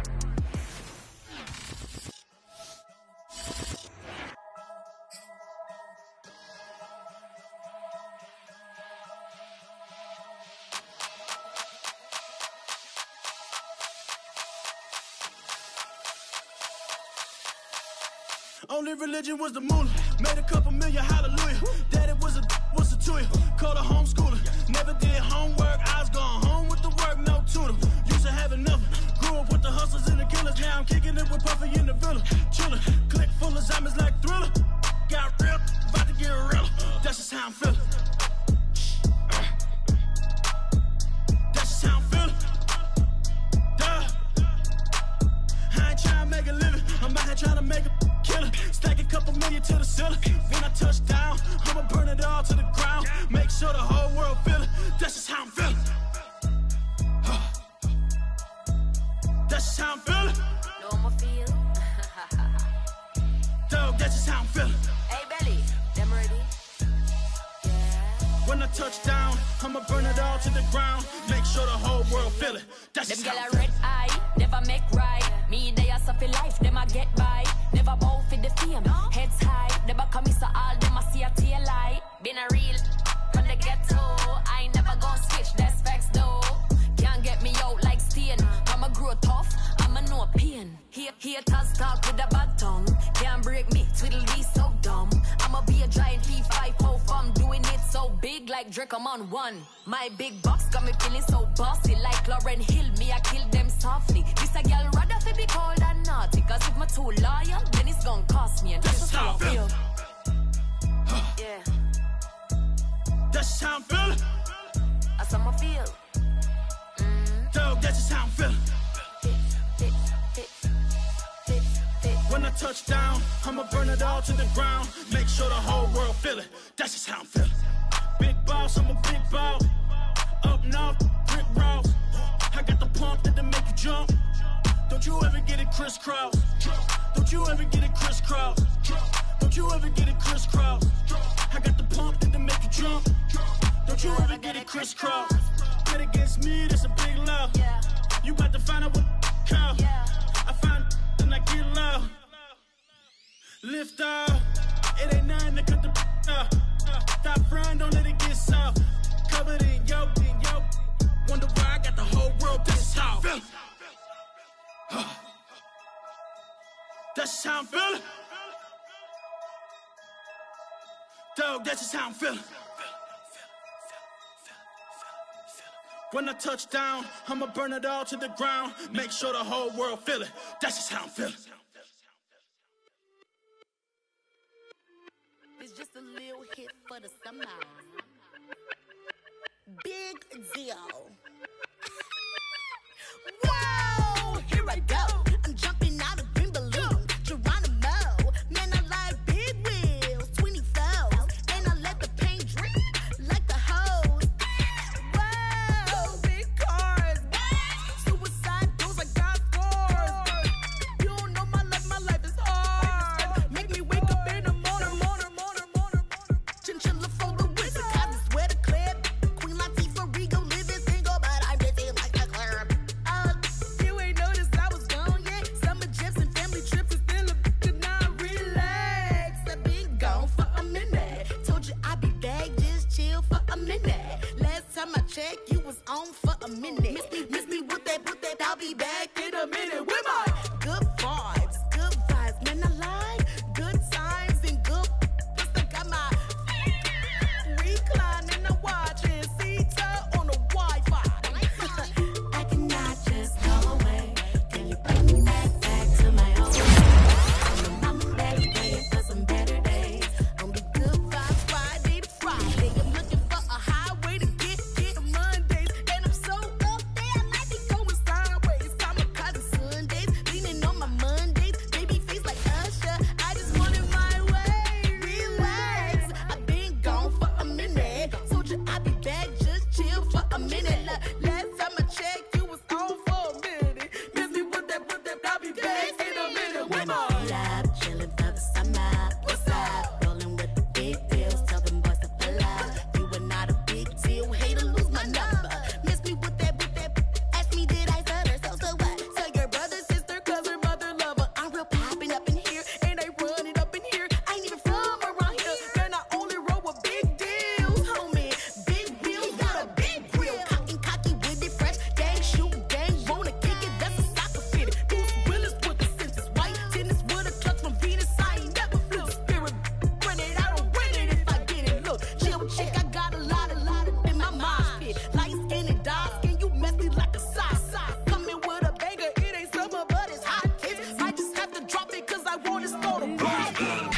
Only religion was the moolah. Made a couple million, hallelujah. Daddy was a was a tutor. Called a homeschooler. Never did homework. I was going home with the work, no tutor. Used to have enough. Grew up with the hustlers and the killers. Now I'm kicking it with Puffy in the villa. Chiller. Click full of zombies like Thriller. Got real. About to get real. That's just how I'm feeling. That's just how I'm feeling. Duh. I ain't trying to make a living. I'm out here trying to make a killer. Stack a couple million to the ceiling. When I touch down, I'ma burn it all to the ground. Make sure the whole world feel it. That's just how I'm feeling. That's just how I'm feeling. No, I'ma feel. Dog, that's just how I'm feeling. Hey, Belly, them ready? Yeah. When I touch down, I'ma burn it all to the ground. Make sure the whole world feel it. That's Them just gyal how I'm a feeling. red eye, never make right. Me, they are suffer life, them a get by. Never bow for the fame, heads high. The back of me so all them a see a tail light. Been a real from the ghetto. I ain't never gon' switch, that's facts though. Can't get me out like stain. I'ma grow tough, I'ma know pain. Here, haters talk with a bad tongue. Can't break me, twiddly so dumb. I'ma be a giant P five oh from doing it so big like Drake, I'm on one. My big box got me feeling so bossy like Lauren Hill. Me, I kill them softly. This a girl rather fi be cold and naughty. Cause if my too loyal, then it's gon' cost me. And that's just how I feel. Yeah. That's just how I'm feeling. That's how I feel. Dog, that's just how I'm feeling. Fit, fit, fit, fit. When I touch down, I'ma burn it all to the ground. Make sure the whole world feel it. That's just how I'm feeling. Big boss, I'm a big boss. Up north, brick ross. I got the pump that'll make you jump. Don't you ever get it crisscross. Don't you ever get it crisscross. Don't you ever get it crisscross. I got the pump that'll make you jump. Don't you ever get it crisscross. Bet against me, that's a big love. You about to find out what cow. I find and I get loud. Lift off. It ain't nothing to cut the off. Stop frying, don't let it get soft. Covered in yolk, in yolk. Wonder why I got the whole world. That's how I feel. That's how I'm feeling. Dog, that's just how I'm feeling. When I touch down, I'ma burn it all to the ground. Make sure the whole world feel it. That's just how I'm feeling. It's just a little hit for the summer. Big deal. Whoa, here I go. I'm jumping out of green balloon. Geronimo, man, I like big wheels, twenty-fours, and I let the paint drip like the hose. Whoa, big cars, suicide doors, I got scores. You don't know my life, my life is hard. Make me wake up in the morning, morning, morning, morning. Chinchilla for the whistle, cause I swear to clip. Queen Latifah, Rigo, living single, but I'm busy like a club. Uh, you ain't noticed I was gone yet. Summer trips and family trips is still a bit not relax. I've been gone for a minute. Told you I'd be back, just chill for a minute. Last time I checked, you was on for a minute. Miss me, miss me with that, with that. I'll be back in a minute. With my good vibes, good vibes, man. I like good times and good. Plus I got my recline and I'm watching Sita on the Wi-Fi. I cannot just go away. Can you bring me back, back to my old days? I'm ready, ready for some better days. Only good vibes Friday to Friday. I'm looking for a highway to get, get Mondays. And I'm so up there, I might be going sideways. Kamikaze Sundays, leaning on my Mondays. Baby face like Usher, I just want it my way. Relax, I've been gone for a minute. Told you I'd be back, just chill for a minute. La- Last time I checked, you was on for a minute. Miss me with that, with that, I'll be back in a minute. With my love, chilling for the summer. What's up? Rolling with the big deals, tell them boys to pull up. You are not a big deal, hate to lose my number. Miss me with that, with that. Ask me, did I stutter? So, so what? So your brother, sister, cousin, mother, lover. I'm real popping up in here, and I run it up in here. I ain't even from around here. Man, I only roll with big deals, homie. Big wheels, got a big grill. Cotton, cocky, with it, fresh. Gang, shoot, gang, wanna kick it, that's a soccer fitted. Bruce Willis with the senses. White tennis with a clutch from Venus. I ain't never feel the spirit. Run it, I don't win it if I get it. Look, chill chick, I got a lot, a lot of in my mind pit. Light skin and dark skin, you messy like a sock. Coming with a banger, it ain't summer, but it's hot. Kids, I just have to drop it, cause I want to start a rock.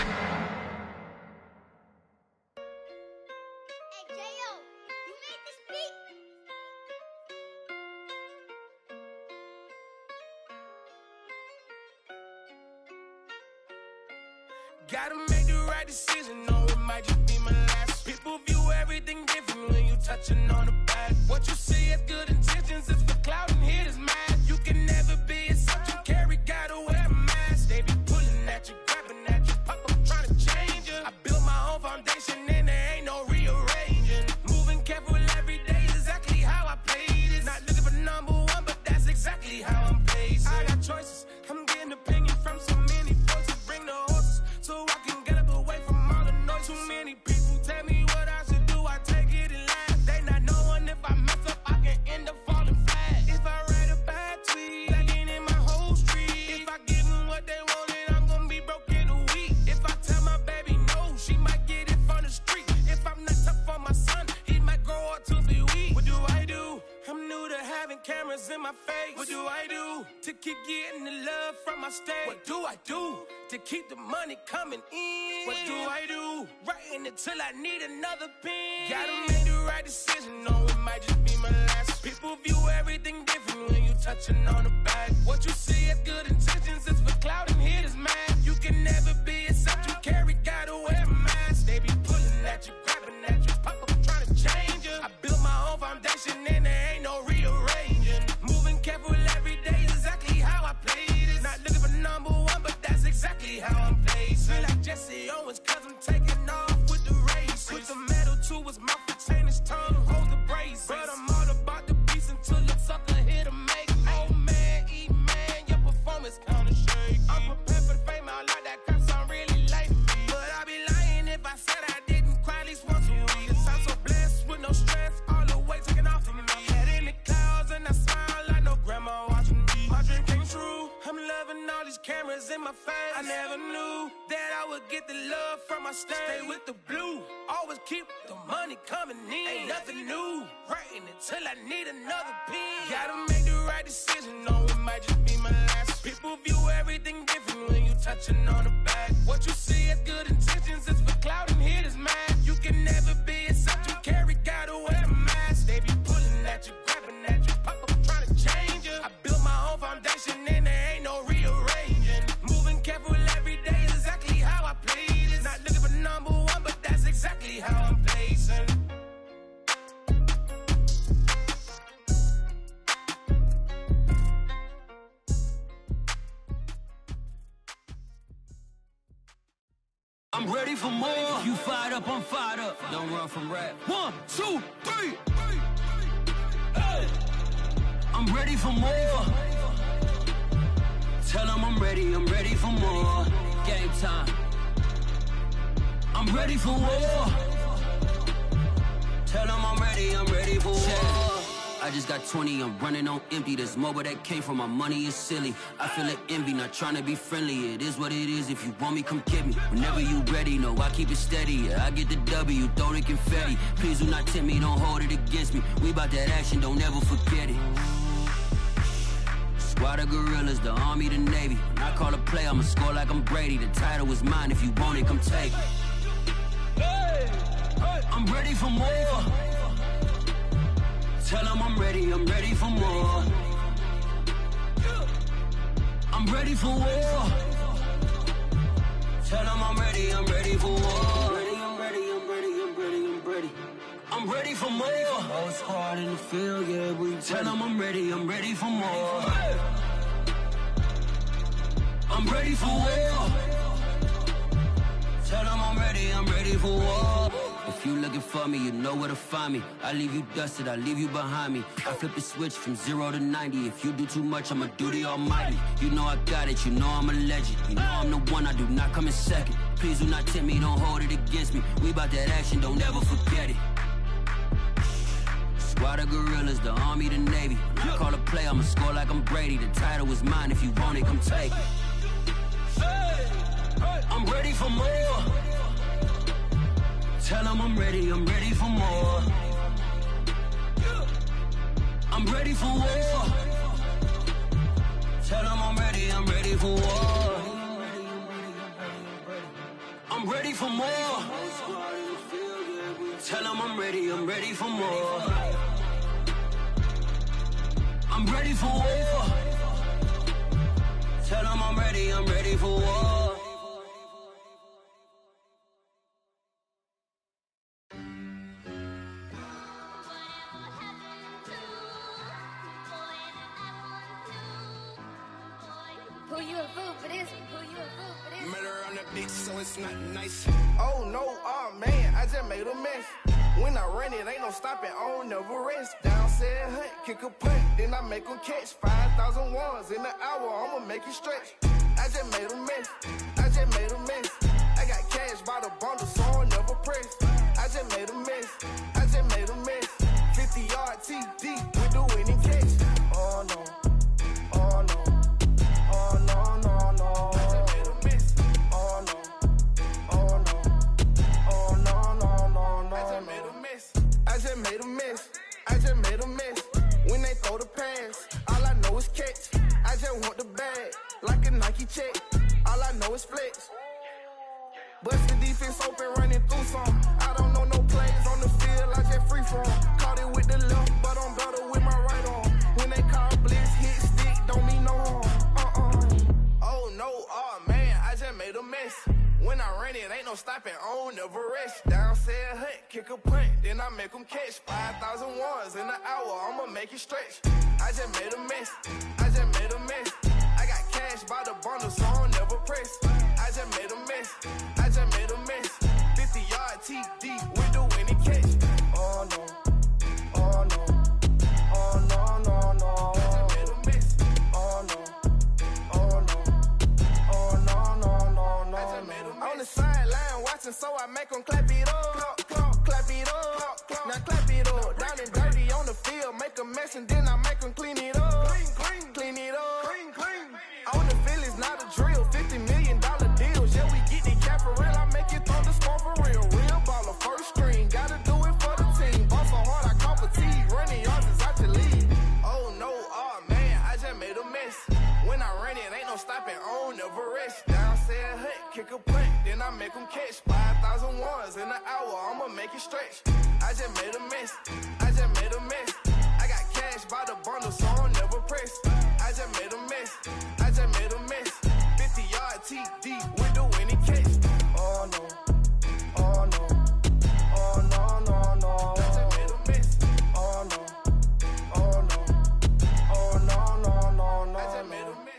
Gotta make the right decision, no, it might just be my last. People view everything different when you touching on the back. What you see as good intentions is for clout and hit is mad. You can never be a subject carry, gotta wear a mask. They be pulling at you, grabbing at you, pop up trying to change you. I built my own foundation and there ain't no rearranging. Moving careful every day is exactly how I play this. Not looking for number one, but that's exactly how I'm pacing. I got choices, I'm getting opinion from so many voices. Bring the horses so I can get up away from all the noise. Too many people tell me what I should do, I take it and laugh. They not knowing if I mess up, I can end up falling flat. If I write a bad tweet, lagging in my whole street. If I give them what they wanted, I'm gonna be broke in a week. If I tell my baby no, she might get it from the street. If I'm not tough for my son, he might grow up to be weak. What do I do? I'm new to having cameras in my face. What do I do to keep getting the love from my state? What do I do to keep the money coming in? What do I do? Writing it till I need another pen. Gotta make the right decision, no, it might just be my last. People view everything different when you touching on the back. What you see as good intentions is for clout and hit is mad. You can never be a subject carry, gotta wear a mask. They be pulling at you, grabbing at you, pop up trying to change. in my face. I never knew that I would get the love from my state. Stay with the blue, always keep the money coming in. Ain't nothing new, writing until I need another pen. Gotta make the right decision, no, it might just be my last. People view everything different when you touching on the back. What you see as good intentions is for cloud and hit is mad. You can never be except you carry, gotta wear a mask. They be pulling at you, grabbing at you, pop up trying to change you. I built my own foundation and there ain't no rearranging. Moving careful every day is exactly how I play this. Not looking for number one, but that's exactly how I'm placing. I'm ready for more. You fired up, I'm fired up. Don't run from rap. One, two, three. Hey. I'm ready for more. Tell them I'm ready, I'm ready for more. Game time. I'm ready for war. Tell them I'm ready, I'm ready for war. I just got twenty, I'm running on empty. This mobile that came from my money is silly. I feel it envy, not trying to be friendly. It is what it is, if you want me, come get me. Whenever you ready, no, I keep it steady. Yeah, I get the W, throw the confetti. Please do not tempt me, don't hold it against me. We bout that action, don't ever forget it. Squad of gorillas, the army, the navy. When I call a play, I'ma score like I'm Brady. The title is mine, if you want it, come take it. Hey, hey. I'm ready for more. Tell them I'm ready, I'm ready for more. I'm ready for war. Tell them I'm ready, I'm ready for war. Ready, I'm ready, I'm ready, I'm ready, I'm ready. I'm ready for more. Whole squad in the field, yeah, we tell them I'm ready, I'm ready for more. I'm ready for war. Tell them I'm ready, I'm ready for war. If you looking for me, you know where to find me. I leave you dusted, I leave you behind me. I flip the switch from zero to ninety. If you do too much, I'ma do the almighty. You know I got it, you know I'm a legend. You know I'm the one, I do not come in second. Please do not tempt me, don't hold it against me. We bout that action, don't ever forget it. Squad of gorillas, the army, the navy. When I call a play, I'ma score like I'm Brady. The title is mine, if you want it, come take it. I'm ready for more. Tell them I'm ready, I'm ready for more. I'm ready for war. Tell them I'm ready, I'm ready for war. I'm ready for more. Tell them I'm ready, I'm ready for more. I'm ready for war. Tell them I'm ready, I'm ready for war. Who you a fool for this? Who you a fool for this? Murder on the beat, so it's not nice. Oh no, oh man, I just made a mess. When I run it, ain't no stopping, I don't never rest. Down said hunt, kick a punt, then I make them catch. five thousand ones in the hour, I'ma make it stretch. I just made a mess, I just made a mess. I got cash by the bundle, so I'll never press. I just made a mess, I just made a mess. fifty yard T D with the winning catch. Oh no, oh no. Oh no, no, no. I just made a mess. Oh no. Oh no. Oh no, no, no, no. I just made a mess. I just made a mess. I just made a mess. When they throw the pass, all I know is catch. I just want the bag, like a Nike check. All I know is flex. Bust the defense open, running through some. I don't know no plays on the field, I just free form. Caught it with the left, but I'm better with my right arm. When they call blitz, hit stick, don't mean no harm. Oh no, oh man, I just made a mess. When I run it, ain't no stopping, I don't never rest. Down said hunt, kick a punt, then I make them catch. five thousand ones in an hour, I'ma make it stretch. I just made a mess, I just made a mess. I got cash by the bundle, so I don't never press. I just made a mess, I just made a mess. fifty yard T D with the winning catch. Oh no, oh no, oh no, no, no. I just made a mess, oh no. On the sideline watching, so I make them clap it up. Clap, clap, clap it up. Clap, clap. Now clap it up. Down and dirty on the field, make a mess and then I make them clean it up. Clean, clean, clean it up. Clean, clean. On the field is not a drill. fifty kick a punt, then I make them catch. five thousand ones in an hour, I'ma make it stretch. I just made a mess, I just made a mess. I got cash by the bundle, so I'm never pressed. I just made a mess, I just made a mess. fifty yard T D with the winning catch. Oh no, oh no, oh no, no, no. I just made a mess, oh no, oh no, oh no, no, no, no. I just made a mess.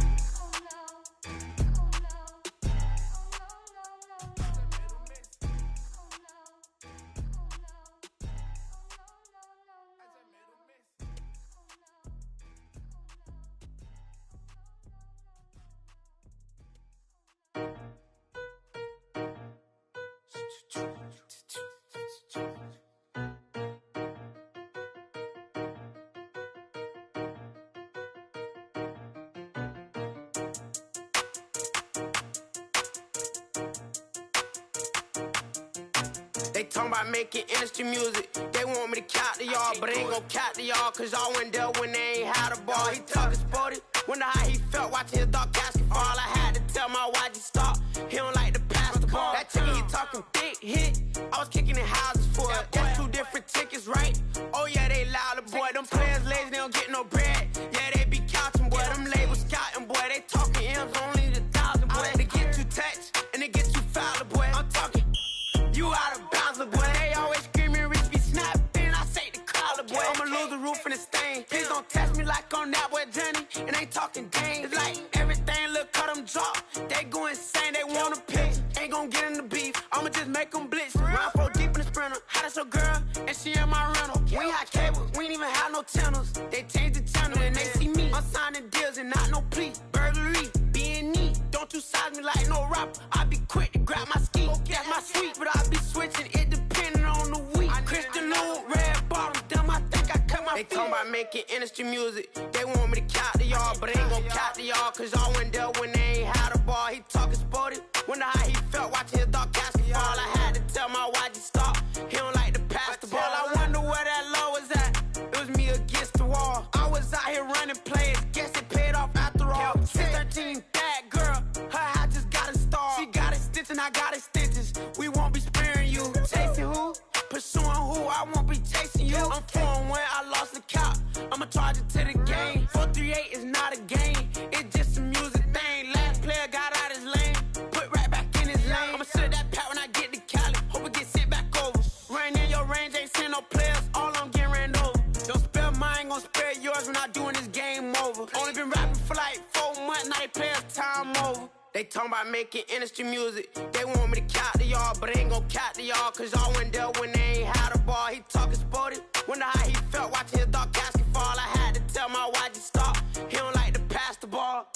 They talking about making industry music. They want me to count to y'all, but I ain't gon' count to y'all, cause y'all went there when they ain't had a ball. He talking sporty, wonder how he felt watching his dog casket fall. I had to tell my Y G stop, he don't like to pass the ball. That chicken, he talking big hit, I was kicking in houses for it. That's two different tickets, right? Oh yeah, they louder, boy. Them players lazy, they don't get no bread. Yeah, they be counting, boy. Them labels scouting, boy. They talking M's only the thousand, boy. They get too touched, and they get too foul, boy. I'm talking, you out of bounds, boy. They always screaming, Rich be snapping. I say the collar, boy. I'ma lose the roof in the stain. Please don't test me like on that boy Johnny. And ain't talking dang. It's like everything look cut them drop. They go insane, they want a pitch. Ain't gon' get in the beef. I'ma just make them blitz. Round four deep in the sprinter. How that's your girl? And she in my rental. We ain't had cables, we ain't even have no channels. They changed the channel and they see me. I'm signing deals and not no plea. Burglary, being neat. Don't you size me like no rapper. I be quick to grab my ski. That's my sweet, but I be switching it depending on the week. Christian Lou, red bottoms, damn, I think I cut my feet. They talking about making industry music. They want me to count to y'all, but I ain't gon' count to y'all, cause y'all went there when they ain't had a ball. He talking sporty, wonder how he felt watching his dog casket fall. I had to tell my Y G stop, he don't like to pass the ball. I wonder where that low was at. It was me against the wall. I was out here running plays, guess it paid off after all. six thirteen, bad girl, her hat just got a star. She got extension, I got extensions. We won't be sparing you. Chasing who? Pursuing who? I won't be chasing you. I'm four and one, I lost the count. I'ma charge it to the game. four three eight is not a game. It's just a music thing. Last player got out his lane. Put right back in his lane. I'ma sit that pat when I get to Cali. Hope it get sent back over. Running in your range, ain't send no players. All I'm getting ran over. Don't spare mine, gon' spare yours when I doing this game over. Only been rapping for like four months, now they play us time over. They talking about making industry music. They want me to count to y'all, but I ain't gon' count to y'all, cause y'all went there when they ain't had a ball. He talking sporty, wonder how he felt watching his dog casket fall. I had to tell my Y G stop, he don't like to pass the ball.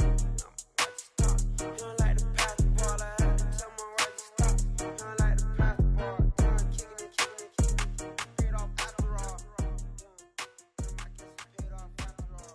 He don't like to pass the ball. I had to tell my Y G stop, he don't like to pass the ball. I'm kicking it, kicking it, kicking it. Paid off after all. I guess it paid off after all.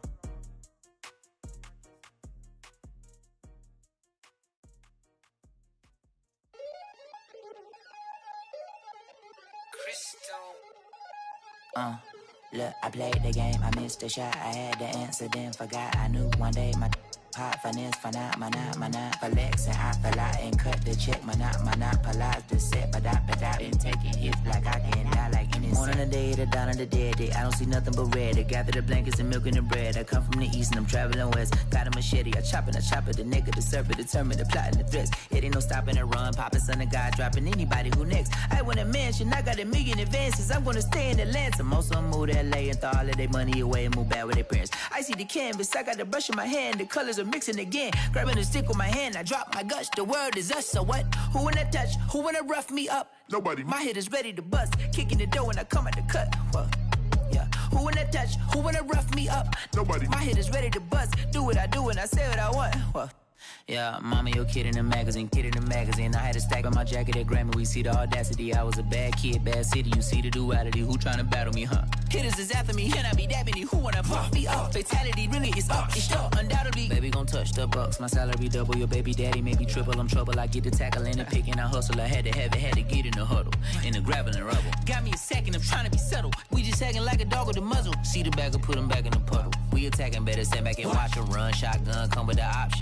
Uh, look, I played the game, I missed the shot, I had the answer, then forgot. I knew one day my hot finesse, for not, my not, my not, flex, and I fell out and cut the check, my not, my not, polize the set, but I but I been taking hits like I can die like any morning of the day, the dawn of the dead day. I don't see nothing but red. I gather the blankets and milk and the bread. I come from the east and I'm traveling west. Got a machete, I chop it, I chop it, the nigga, the serpent, determined, the plot and the threats. It ain't no stopping and run, popping son of God, dropping anybody who next. I want a mansion, I got a million advances. I'm gonna stay in Atlanta. Most of them move to L A and throw all of their money away and move back with their parents. I see the canvas, I got the brush in my hand, the colors are mixing again. Grabbing the stick with my hand, I drop my guts. The world is us, so what? Who wanna touch? Who wanna rough me up? Nobody. My head is ready to bust, kicking the door when I come at the cut. What? Yeah. Who wanna touch? Who wanna rough me up? Nobody. My head is ready to bust. Do what I do and I say what I want. What? Yeah, mama, your kid in the magazine, kid in the magazine. I had to stack on my jacket at Grammy. We see the audacity. I was a bad kid, bad city. You see the duality. Who tryna battle me, huh? Hitters is after me, can I be that many? Who wanna fuck me up? Fatality really is up, it's up, undoubtedly. Baby gon' touch the bucks. My salary double. Your baby daddy maybe triple. I'm trouble. I get the tackle and the pick and I hustle. I had to have it, had to get in the huddle, in the gravel and rubble. Got me a second, I'm trying to be subtle. We just acting like a dog with a muzzle. See the bagger, put him back in the puddle. We attacking, better stand back and watch him run. Shotgun come with the option. Send big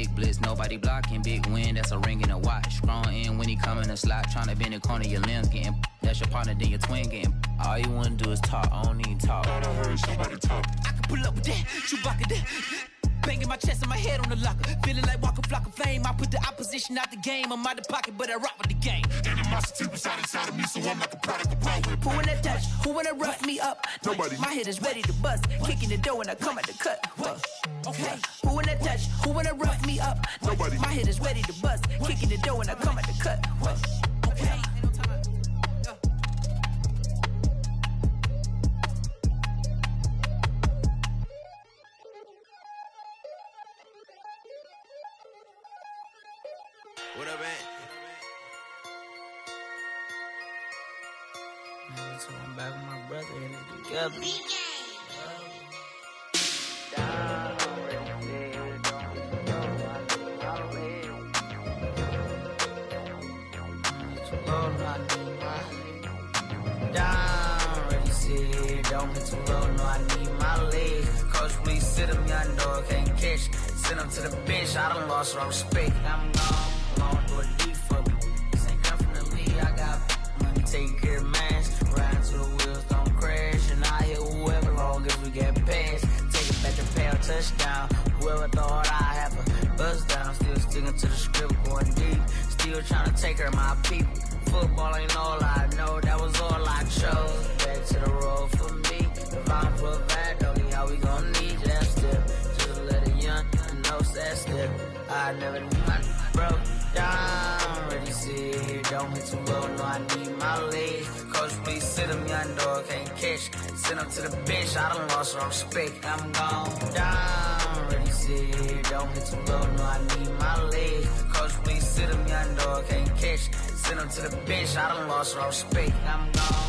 big blitz, nobody blocking. Big win, that's a ring and a watch. Strong in when he come in the slot, tryna bend the corner, your limbs getting. That's your partner, then your twin getting. All you wanna do is talk, I don't even talk. Thought I heard somebody talk. I can pull up with that, Chewbacca that. Banging my chest and my head on the locker. Feeling like Walker Flock of Flame. I put the opposition out the game. I'm out the pocket, but I rock with the game. Animosity reside inside of me, so I'm like a product of power. Who in that touch? Who wanna rough me up? Nobody. My head is ready to bust. Kicking the door when I come at the cut. What? Okay. Who in that touch? Who wanna rough me up? Nobody. My head is ready to bust. Kicking the door when I come at the cut. What? Okay. What up, man? Now so I'm back with my brother and it's together. Down, ready, sit, don't get too low, no, I need my legs. Coach, please sit him, young dog, can't catch. Send him to the bench, I done lost all respect. I'm gone. Long do a deep for me. This ain't come from the league. I got money, take care of mans. Ride till the wheels don't crash. And I hit whoever long as we get past. Take it back to pay a touchdown. Whoever thought I have a buzz down. Still sticking to the script, going deep. Still trying to take care of my people. Football ain't all I know. That was all I chose. Back to the road for me. If I'm provide, only how we gon' need that step. Just let a young know that step. I never knew my broke down, ready, sit, don't hit too low, no, I need my legs. Coach, please sit him, young dog, can't catch. Send him to the bench, I done lost all respect. I'm gone down, ready, sit, don't hit too low, no, I need my legs. Coach, please sit him, young dog, can't catch. Send him to the bench, I done lost all respect. I'm gone.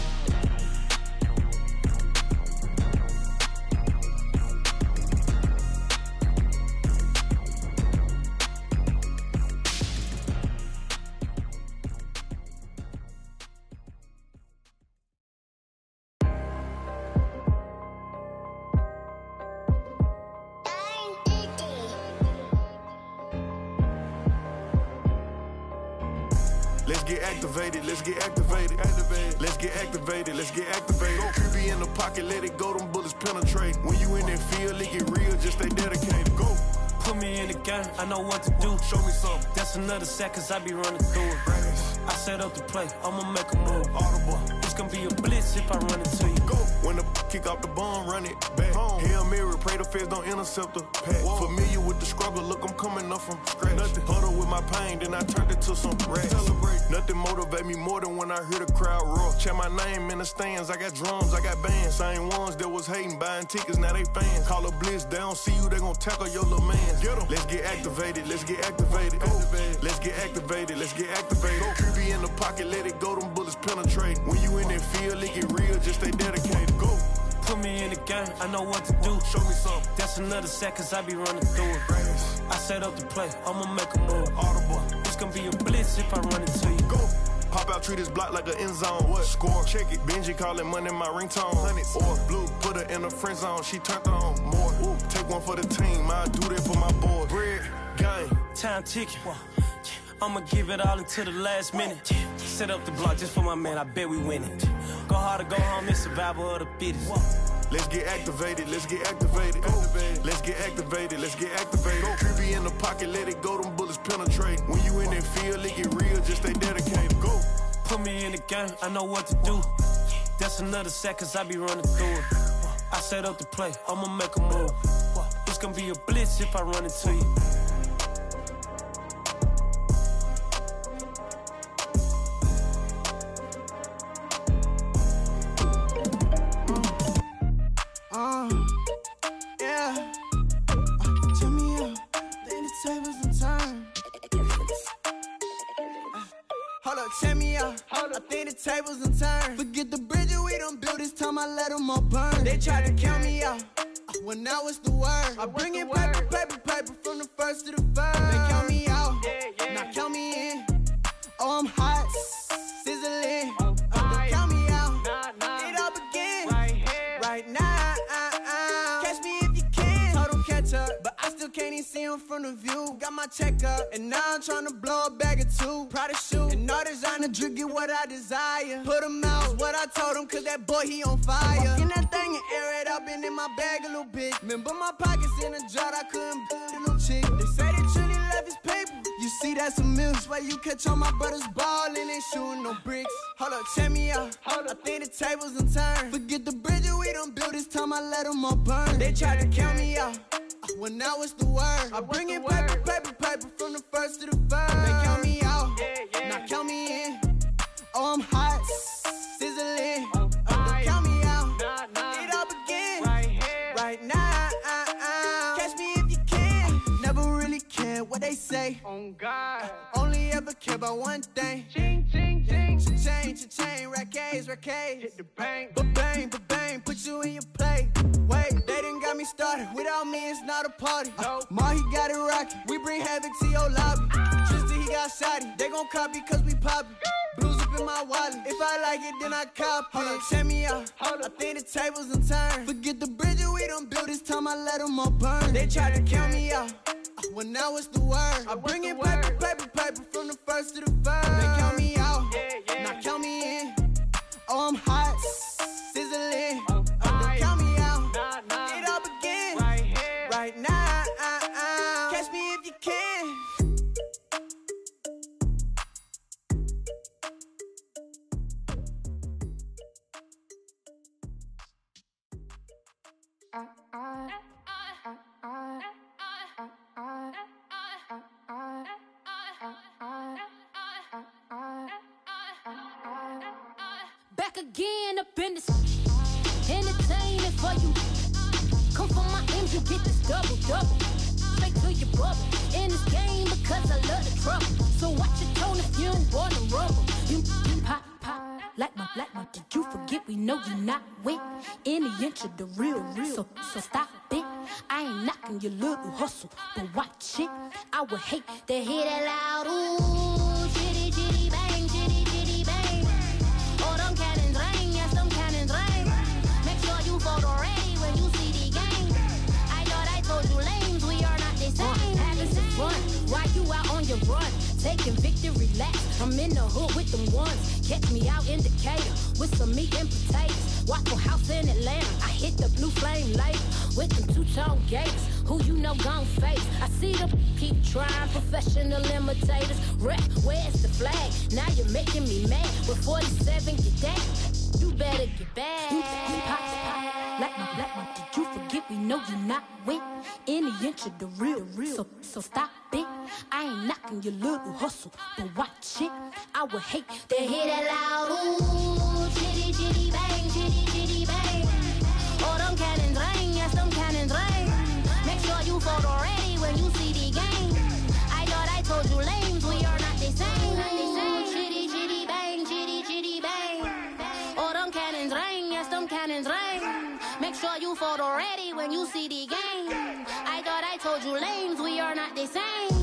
Let's get activated, let's get activated, activated. Let's get activated, let's get activated. Q B in the pocket, let it go, them bullets penetrate. When you in that field, it get real, just stay dedicated. Go. Put me in the game, I know what to do. Show me something. That's another sack, cause I be running through it. I set up the play, I'ma make a move. Audible. It's gonna be a blitz if I run into you. Go. When the kick off the bomb, run it back home. Hail Mary, pray the feds don't intercept the pass. Familiar with the struggle, look, I'm coming up from scratch. Nothing huddle with my pain, then I turned it to some rats. Celebrate. Nothing motivate me more than when I hear the crowd roar. Check my name in the stands, I got drums, I got bands. Same ones that was hating, buying tickets, now they fans. Call a blitz, they don't see you, they gon' tackle your little man. Get em. Let's get activated, let's get activated. Go. Let's get activated, let's get activated. Go. Q B in the pocket, let it go, them bullets penetrate. When you in that field, it get real, just stay dedicated. Go. Put me in the game, I know what to do. Show me something. That's another sack, cause I be running through it. I set up the play, I'ma make a move. Audible. It's gonna be a blitz if I run into you. Go. Pop out, treat this block like an end zone. What? Score, check it. Benji calling money my ringtone. Hundreds or blue, put her in the friend zone. She turned on more. Ooh. Take one for the team, I do that for my boys. Bread, game. Time ticking. I'ma give it all until the last minute. Set up the block just for my man, I bet we win it. Go hard or go home, it's survival of the fittest. Let's get activated, let's get activated. Go. Let's get activated, let's get activated. Go. Q B in the pocket, let it go, them bullets penetrate. When you in that field, it get real, just stay dedicated. Go. Put me in the game, I know what to do. That's another sack, cause I be running through it. I set up the play, I'ma make a move. It's gonna be a blitz if I run into you. Uh, yeah. Uh, tell me up. Then the tables and turn. Uh, hold up, check me out. I think the tables and turn. Forget the bridge we don't build. This time I let them all burn. They tried to count me out. Uh, well, now it's the word. I bring in paper, paper, paper from the first to the third. They count me out. Now count me in. Oh, I'm hot. Sizzling. Uh, count me out. It all begin. Right now. But I still can't even see him from the view. Got my check up, and now I'm tryna blow a bag or two. Proud of shoe, and all designer drip, get what I desire. Put him out, is what I told him, cause that boy, he on fire. Walk in that thing and air it out, been in my bag a little bit. Remember my pockets in a drought, I couldn't build a little chick. They say that Trinity left his paper. You see, that's a mills, where you catch all my brothers ballin', ain't shooting no bricks. Hold up, check me out. Hold up, I think the tables done turned. Forget the bridge that we done built, this time I let them all burn. They tried to count me out. When now it's the word, I bring in paper, paper, paper from the first to the third. They count me out, yeah, yeah. Now count me in. Oh, I'm hot, sizzling. Oh, don't count me out. Nah, nah. It up again, right here, right now. Uh, uh. Catch me if you can. Never really care what they say. Oh God, only ever care about one thing. Ching, ching, ching, cha-ching, cha-ching, rackets, rackets. Hit the bank, ba-bang, ba-bang, put you in your plate. Wait, they done got me started. Without me, it's not a party. No. Ma, he got it rockin'. We bring havoc to your lobby. Tristan, he got shotty. They gon' copy cause we poppin'. Blues up in my wallet. If I like it, then I cop it. Hold up, check me out. Hold up, I think the tables done turned. Forget the bridge that we done built. This time I let them all burn. They tried to count me out. Well, now it's the word. I bring in paper, paper, paper from the first to the third. They count me out. Yeah, yeah. Now count me in. Oh, I'm hot, sizzling. Oh, don't count me out. Nah, nah. It up again, right here, right now. Uh, uh. Catch me if you can. Uh, uh, uh, uh. Back again up in this entertaining for you. Come for my M's, you get this double double. Straight to your bubble. In this game because I love the trouble. So watch your tone if you don't wanna rumble. You, you pop, pop, like my black one. Did you forget we know you not with any inch of the real, real. So, so stop it. I ain't knocking your little hustle, but watch it. I would hate to hear that loud ooh, chitty chitty bang, chitty chitty bang. Oh, them cannons ring, yes, them cannons ring. Make sure you photo ready when you see the game. I thought I told you lames, we are not the same. Having some fun, while you out on your run, taking victory laps. I'm in the hood with them ones. Catch me out in Decatur with some meat and potatoes. Waffle House in Atlanta, I hit the blue flame later with them two-tone gators. Who you know gon' face? I see them keep trying, professional imitators. Rep, where's the flag? Now you're making me mad. With forty-seven, get that. You better get back. You, you pop, pop, like my black one. Did you forget we know you not with any inch of the real, real. So, so stop it. I ain't knocking your little hustle, but watch it. I would hate to hear that loud ooh, chitty chitty bang, chitty chitty bang. Oh, them cannons ring, yes, them cannons ring. Make sure you photo ready when you see the game. I thought I told you lames, we are not the same. Ooh, chitty chitty bang, chitty chitty bang. Oh, them cannons ring, yes, them cannons ring. Make sure you photo ready when you see the game. I thought I told you lames, we are not the same.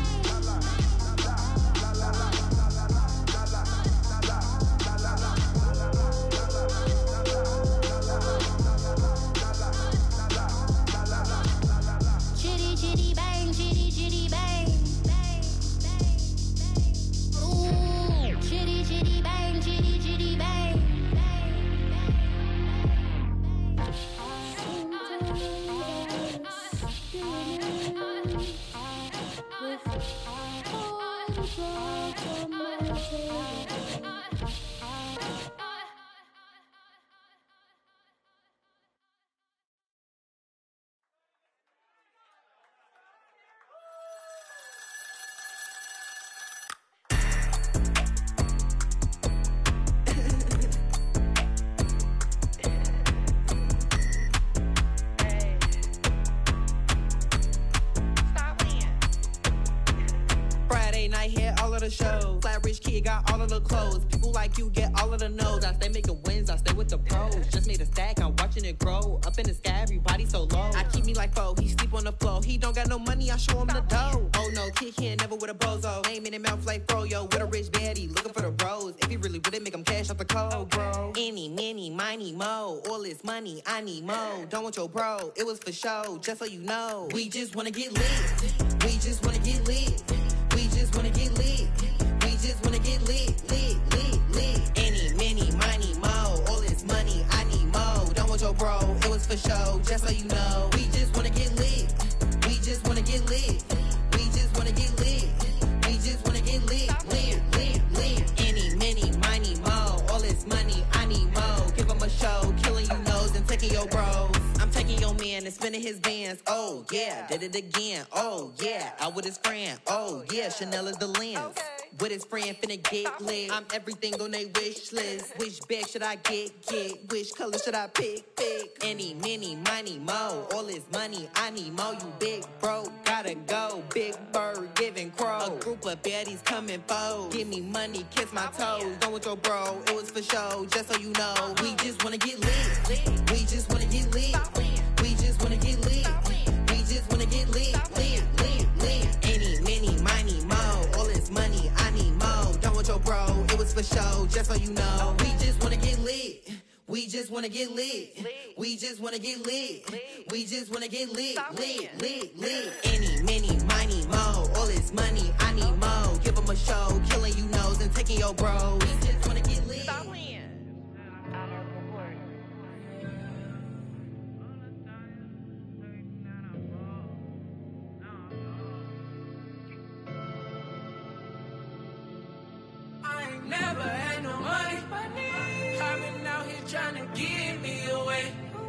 The show. Flat rich kid got all of the clothes. People like you get all of the no's. I stay making wins, I stay with the pros. Just made a stack, I'm watching it grow. Up in the sky, everybody so low. I keep me like foe, he sleep on the floor. He don't got no money, I show him the dough. Oh no, kid can't never with a bozo. Name in the mouth like fro, yo. With a rich baddie, looking for the bros. If he really would it, make him cash off the cold, bro. Any, many, miny, mo. All this money, I need mo. Don't want your bro, it was for show, just so you know. We just wanna get lit. We just wanna get lit. We just wanna get lit. We just wanna get lit, lit, lit, lit. Any, many, miny, mo. All this money, I need mo. Don't want your bro, it was for show, just so you know. We just wanna get lit. We just wanna get lit. We just wanna get lit. We just wanna get lit, lit, lit, lit. Any, many, miny, mo. All this money, I need mo. Give him a show, killing you nose and taking your bros. I'm taking your man and spinning his bands. Oh yeah, did it again. Oh yeah, out with his friend. Oh yeah, Chanel is the lens. With his friend finna get lit. I'm everything on they wish list. Which bag should I get? Get. Which color should I pick? Pick. Any, many, money, mo. All this money, I need mo. You big bro, gotta go. Big bird giving crow. A group of baddies coming foes. Give me money, kiss my toes. Don't want your bro, it was for show, just so you know. We just wanna get lit. We just wanna get lit. We just wanna get lit. We just wanna get lit. Lit, lit, lit. Any, many, money, mo. All this money, I need mo. Don't want your bro, it was for show, just so you know. We just wanna get lit. We just wanna get lit. We just wanna get lit. We just wanna get lit. Lit, lit, lit. Any, many, money, mo. All this money, I need mo. Give him a show, killing you nose and taking your bros. We just wanna get lit. I ain't never had no money. I've been out here trying to give me away.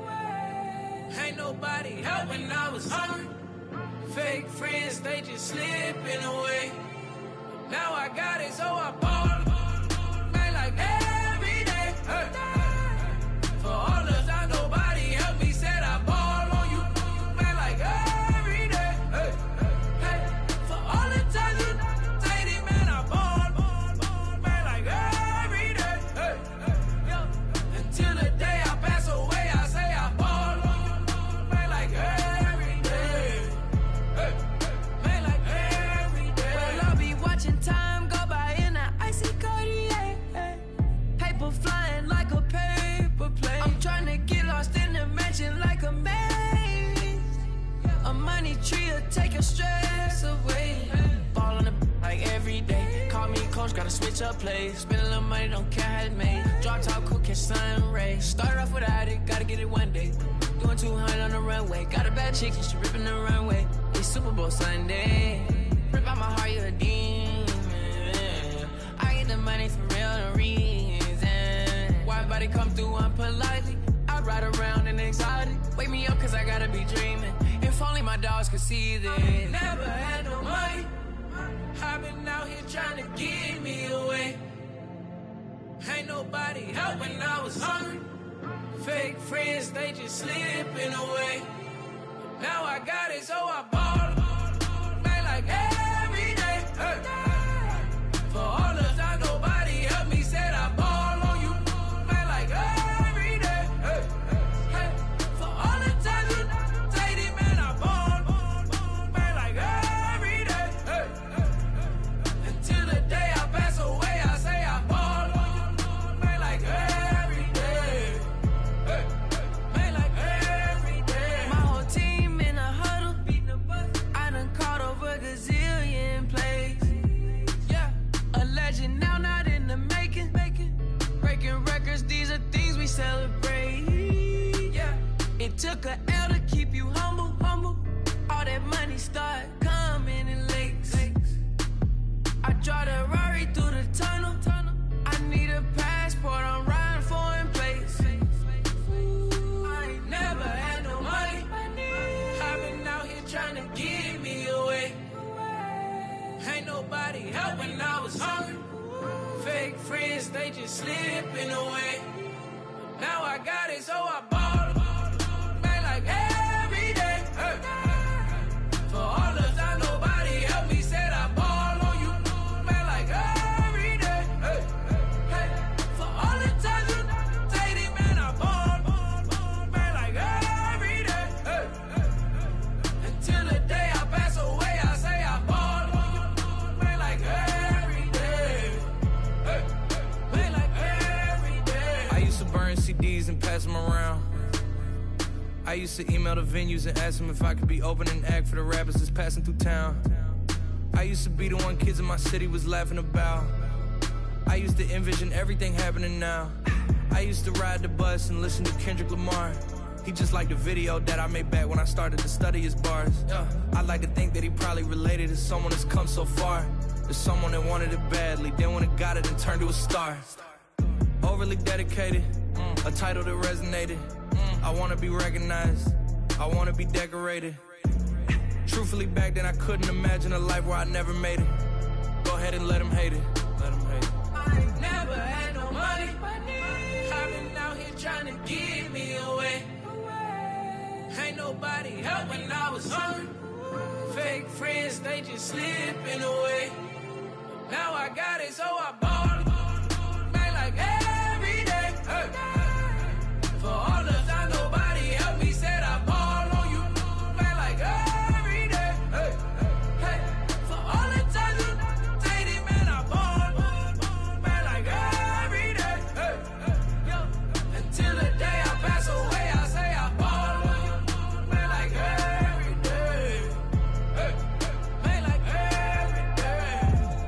Ain't nobody helping, I was hungry. Fake friends, they just slipping away. Now I got it, so I ball. Man, like every day. Hey. For all the time nobody helped me, said I ball on you. Man, like every day. Hey. Hey. For all the times you dated, man, I ball. Man, like every day. Hey. Hey. Until the day I pass away, I say I ball on you. Man, like every day. Hey. Man, like every day. Well, I'll be watching time go by in an icy Cartier. Paper flying like a paper plane. I'm trying to get lost in the mansion like a maze. A money tree will take your stress away. Ball on the like every day. Call me coach, gotta switch up plays. Spend a little money, don't care how it made. Drop top, cool, catch sun rays. Start off without it, gotta get it one day. Doing two hundred on the runway. Got a bad chick, and she ripping the runway. It's Super Bowl Sunday. Rip out my heart, you a demon. I get the money for real, no reason. Why everybody come through unpolitely? I ride around in exotic. Wake me up, cause I gotta be dreaming. If only my dogs could see this. Never had no money. I've been out here trying to give me away. Ain't nobody helping, I was hungry. Fake friends, they just slipping away. Now I got it, so I ball. Man, like every day. Hey. For all the time nobody helped me, said I ball on you. Man, like every day. Hey. Hey. For all the times you dated, man, I ball. Man, like every day. Hey. Until the day I pass away, I say I ball on you. Man, like every day. Hey. Man, like every day. My whole team in a huddle. I done caught over a gazillion plays. Yeah, a legend now, not in the making. Breaking records, these are things we celebrate. Yeah, it took a L to keep you humble, humble. All that money start coming in lakes. I drive the Rari through the tunnel. I need a passport, I'm riding foreign plates. I ain't never had no money. I've been out here trying to give me away. Ain't nobody helping, I was hungry. Fake friends, they just slipping away. Now I got it, so I ball. Man, like every day. Hey. For all the time nobody helped me, said I ball on you. Man, like every day. Hey. Hey. For all the times you dated, man, I ball. Man, like every day. Hey. Until the day I pass away, I say I ball on you. Man, like every day. Hey. Man, like every I used to email the venues and ask them if I could be open and act for the rappers that's passing through town. I used to be the one kids in my city was laughing about. I used to envision everything happening now. I used to ride the bus and listen to Kendrick Lamar. He just liked the video that I made back when I started to study his bars. Yeah. I like to think that he probably related to someone that's come so far. To someone that wanted it badly, then when it got it and turned to a star. Overly dedicated, mm. a title that resonated. Mm. I wanna be recognized, I wanna be decorated. Truthfully, back then I couldn't imagine a life where I never made it. Go ahead and let him hate it, let him hate it. I ain't never had no money. I've been out here trying to give me away. Ain't nobody help when I was hungry. Fake friends, they just slipping away. Now I got it, so I bought it. Man, like every day. Hey. For all the time nobody helped me, said I ball on you. Man, like every day. Hey. Hey. For all the times you dated, man, I ball. Man, like every day. Hey. Hey. Until the day I pass away, I say I ball on you. Man, like every day. Hey. Man, like every day.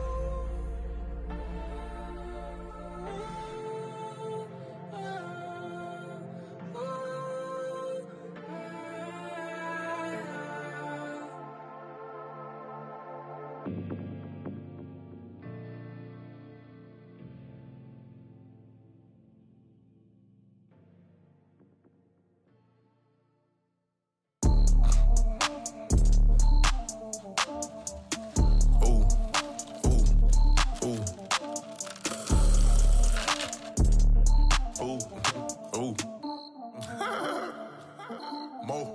Ooh, ooh. Mo.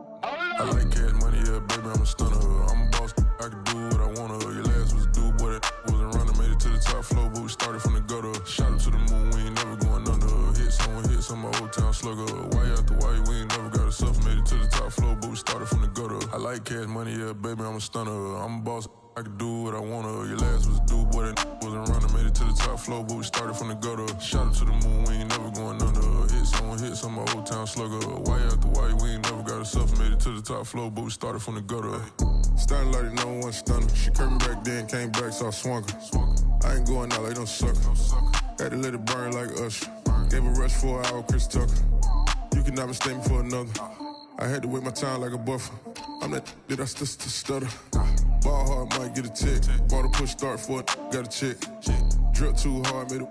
I like cash money, yeah, baby, I'm a stunner. I'm a boss, I can do what I wanna. Your last was a dude, boy, that wasn't running. Made it to the top floor, but we started from the gutter. Shot up to the moon, we ain't never going under. Hit someone, hit some, my old town slugger. Why after why, we ain't never got us up. Made it to the top floor, but we started from the gutter. I like cash money, yeah, baby, I'm a stunner. I'm a boss, I can do what I wanna. Your last was a dude, boy, that wasn't running. Made it to the top floor, but we started from the gutter. Shot up to the moon, we ain't never going under. Hit someone, hit some, my old town slugger. Why after why, we ain't never got us up. Made it to the top floor, but we started from the gutter. Starting like no one stunner. She curved me back then, came back, so I swung her. I ain't going out like no sucker. Had to let it burn like Usher. Gave a rush for an hour, Chris Tucker. You cannot mistake me for another. I had to wait my time like a buffer. I'm that that I still st stutter. Ball hard, might get a tick. Bought a push start for it, got a chick. Drip too hard, made it.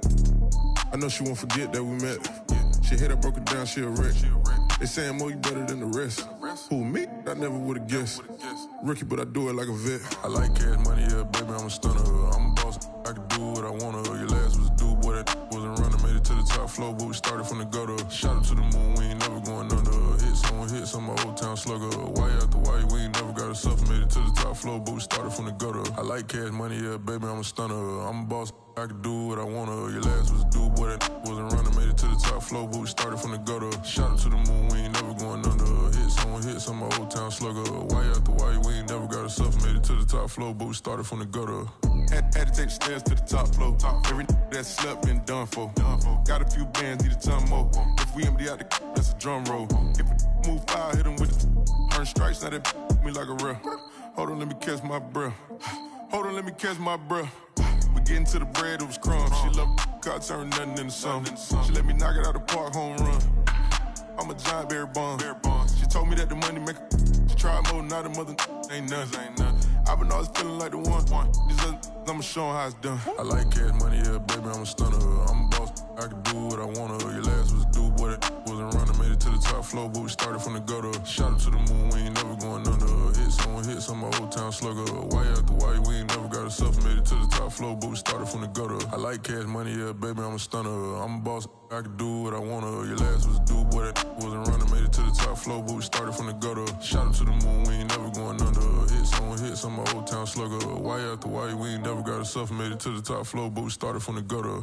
I know she won't forget that we met. She hit, I broke it down, she a wreck. They saying, Mo, you better than the rest. Who, me? I never would've guessed. Rookie, but I do it like a vet. I like cash money, yeah, baby, I'm a stunner. I'm a boss, I can do what I wanna. Your last was a dude, boy, that wasn't running. Made it to the top floor, but we started from the gutter. Shot up to the moon, we ain't never going under. Hit someone, hit some, my old town slugger. Why after why, we ain't never got us up. Made it to the top floor, but we started from the gutter. I like cash money, yeah, baby, I'm a stunner. I'm a boss, I can do what I wanna. Your last was a dude, boy, that wasn't running. Made it to the top floor, but we started from the gutter. Shot up to the moon, we ain't never going under. Hit someone, hit some, my old town slugger. Why after why, we ain't never got us up. Made it to the top floor, but we started from the gutter. Had, had to take the stairs to the top floor. Every that slept been done for. Got a few bands, need a ton more. If we empty out the that's a drum roll. If we move fire, hit them with the earn stripes, now that me like a real. Hold on, let me catch my breath. Hold on, let me catch my breath. We getting to the bread, it was crumbs. She love car, turn nothing into something. She let me knock it out the park, home run. I'm a giant Barry Bonds. She told me that the money make her. She tried more, not a mother ain't nothing. Ain't nothing. I've been always feeling like the one. These other I'ma show 'em how it's done. I like cash money, yeah, baby, I'm a stunner. I'm a boss, I can do what I wanna. Your last was a dude, boy, that wasn't running. Made it to the top floor, but we started from the gutter. Shot up to the moon, we ain't never going under. Hit someone, hit some, my old town slugger. Why after why, we ain't never got us up. Made it to the top floor, but we started from the gutter. I like cash money, yeah, baby, I'm a stunner. I'm a boss, I can do what I wanna. Your last was a dude, boy, that wasn't running. Made it to the top floor, but we started from the gutter. Shot up to the moon, we ain't never going under. Hit someone, hit some, my old town slugger. Why after why, we ain't never got us up. Made it to the top floor, but we started from the gutter.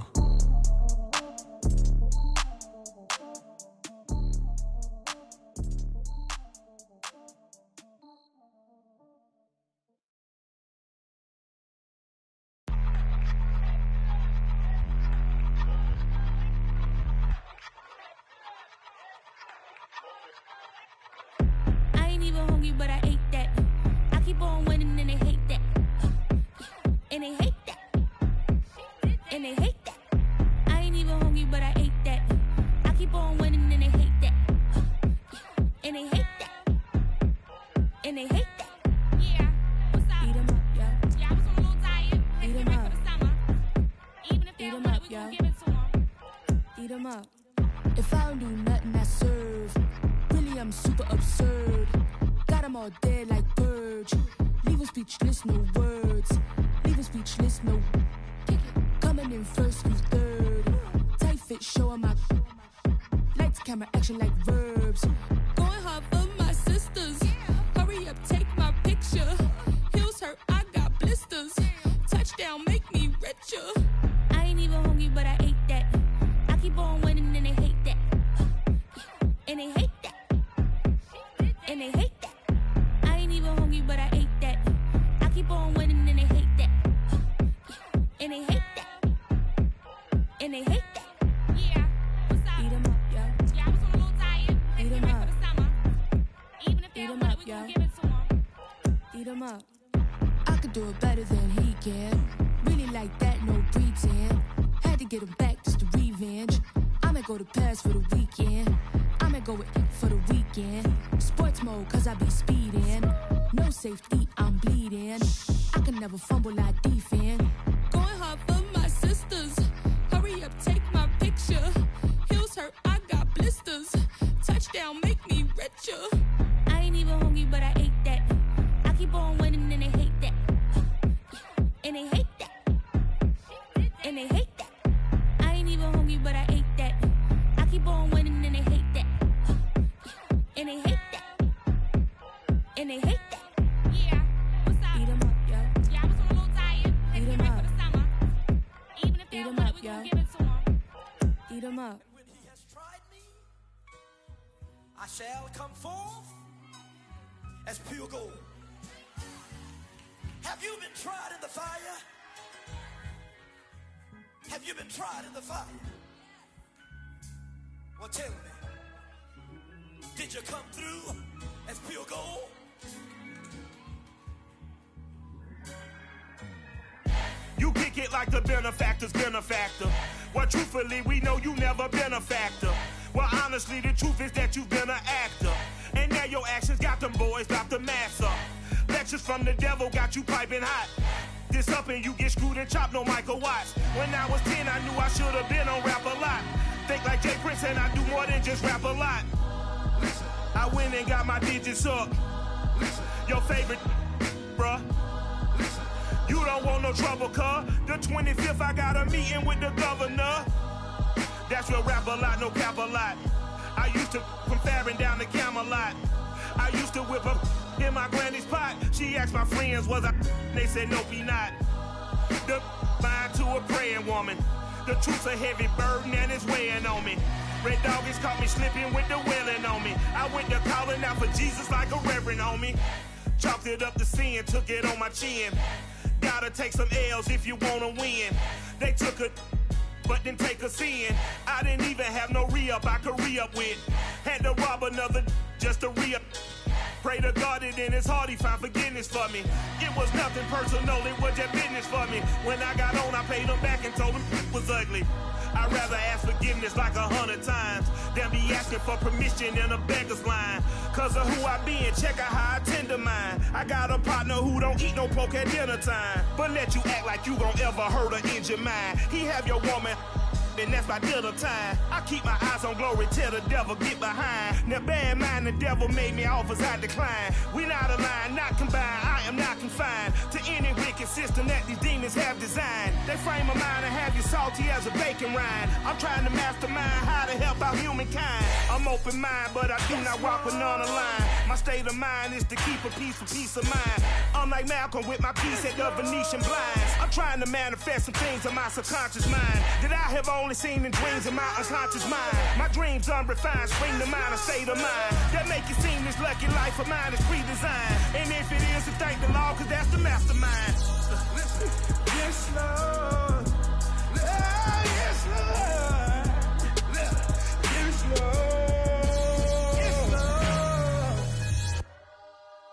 hungry, but I ate that. I keep on winning and they hate that. And they hate that. And they hate that. I ain't even hungry, but I ate that. I keep on winning and they hate that. And they hate that. And they hate that. Yeah, what's up? Eat 'em up, yo. Yeah, I was on a little diet. Had to Eat get 'em ready up. for the summer. Even if they Eat don't 'em want up, it, we yo. gon' give it to them. Eat 'em up. If I don't do nothing, I serve. Really, I'm super absurd. Got 'em all dead like birds. Leave 'em speechless, no words. Leave 'em speechless, no. Coming in first, you third. Tight fit, showing my. Lights, camera, action like verbs. Going hard for my sisters. Hurry up, take my picture. Heels hurt, I got blisters. Touchdown, make me richer. I ain't even hungry, but I ate that. I keep on winning and they hate that. And they hate that. And they hate that. I ain't even hungry, but I ate that. I keep on winning and they hate that. And they hate that. And they hate that. Yeah, what's up? Eat 'em up, yo. Yeah, I was on a little diet. Had to Eat get 'em ready up. for the summer. Even if they Eat don't 'em want up, it, we yo. gon' give it to them. Eat 'em up. I could do it better than he can. Really like that, no pretend. Had to get him back just to revenge. I'ma go to Paris for the weekend. I'ma go with it for the weekend. Sports mode, cause I be speeding. No safety, I'm bleeding. I can never fumble, I defend. Going hard for my sisters. Hurry up, take my picture. Heels hurt, I got blisters. Touchdown, make me richer. I ain't even hungry, but I ate that. I keep on winning and they hate that. And they hate that. And they hate that. I ain't even hungry, but I ate that. I keep on winning and they hate that. And they hate that. And they hate that. Yeah, what's up? Eat 'em up, yo. Yeah, I was on a little diet. Had to Eat get 'em ready up. for the summer. Even if they Eat don't 'em want up, it, we gon' yo. give it to them. Eat 'em up. I shall come forth as pure gold. Have you been tried in the fire? Have you been tried in the fire? Well, tell me, did you come through as pure gold? You kick it like the benefactor's benefactor. Well, truthfully, we know you never been a factor. Well, honestly, the truth is that you've been an actor. And now your actions got them boys about to mass up. Lectures from the devil got you piping hot. This up and you get screwed and chopped, no Michael Watts. When I was ten, I knew I should have been on rap a lot. Think like Jay Prince and I do more than just rap a lot. Listen, I went and got my digits up. Listen, your favorite, bruh. Listen, you don't want no trouble, cuz. The twenty-fifth, I got a meeting with the governor. That's real rap a lot, no cap a lot. I used to from Farron down to Camelot. I used to whip up in my granny's pot. She asked my friends, was I? They said, nope, he not. The mind to a praying woman. The truth's a heavy burden and it's weighing on me. Red doggies caught me slipping with the wailing on me. I went to calling out for Jesus like a reverend on me. Chalked it up to sin, took it on my chin. Gotta take some L's if you wanna win. They took a but didn't take a sin. I didn't even have no re-up I could re-up with. Had to rob another just to re-up. Pray to God that in his heart he found forgiveness for me. It was nothing personal, it was just business for me. When I got on, I paid him back and told him it was ugly. I'd rather ask forgiveness like a hundred times than be asking for permission in a beggar's line. Cause of who I be and check out how I tend to mine. I got a partner who don't eat no pork at dinner time, but let you act like you gon' ever hurt or injure mine. He have your woman, and that's by dinner time. I keep my eyes on glory till the devil get behind. Now bear in mind the devil made me offers I decline. We not aligned, not combined, I am not confined to any wicked system that these demons have designed. They frame a mind and have you salty as a bacon rind. I'm trying to mastermind how to help out humankind. I'm open mind, but I do not walk with none line. My state of mind is to keep a peaceful peace of mind. I'm like Malcolm with my piece at the Venetian blinds. I'm trying to manifest some things in my subconscious mind that I have only seen in dreams in my unconscious mind. My dreams unrefined, spring to mind, a state of mind that make it seem this lucky life of mine is pre-designed. And if it is, then thank the Lord, cause that's the mastermind. Yes, Lord. Oh, yes, Lord. Yes, Lord. Yes, Lord.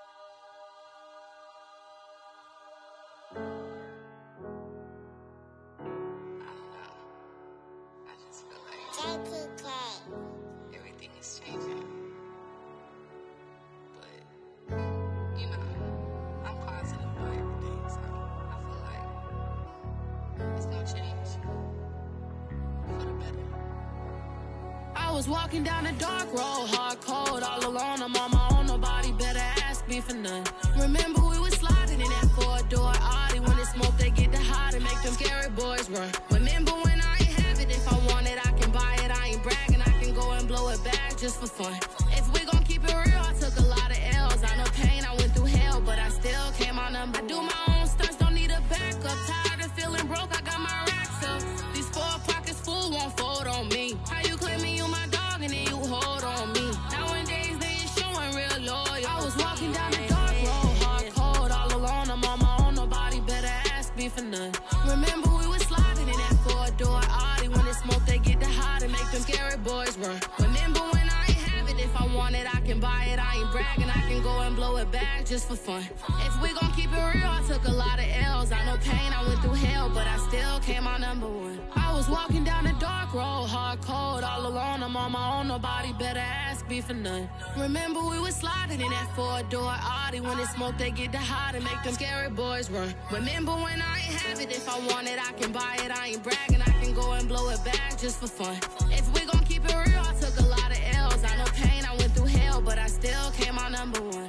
I was walking down a dark road, hard cold, all alone. I'm on my own, nobody better ask me for none. Remember we was sliding in that four-door Audi. When it's smoke, they get the hot and make them scary boys run. Remember when I ain't have it, if I want it, I can buy it. I ain't bragging, I can go and blow it back just for fun. If we gon' keep it real, I took a lot of L's. I know pain, I went through hell, but I still came out number. I do my own stunts, don't need a backup. Tired of feeling broke, I got my racks up. These four pockets full won't fold on me. How you claiming you my dog and then you hold on me? Nowadays they ain't showing real loyal. I was walking down the dark road, hard cold, all alone. I'm on my own, nobody better ask me for none. Remember we was sliding in that four-door Audi. When it's smoke, they get the hot and make them scary boys run. Remember when I ain't have it, if I want it, I can buy it. I ain't bragging, I can go and blow it back just for fun. If we gon' keep it real, I took a lot of L's. I know pain, I went through hell, but I still came out number one. I was walking down a dark road, hard cold, all alone. I'm on my own, nobody better ask me for none. Remember we was sliding in that four-door Audi. When it's smoke, they get the hot and make them scary boys run. Remember when I ain't have it, if I want it, I can buy it. I ain't bragging, I can go and blow it back just for fun. If we gon' keep it real, I took a lot of L's. I know pain, I went through hell, but I still came out number one.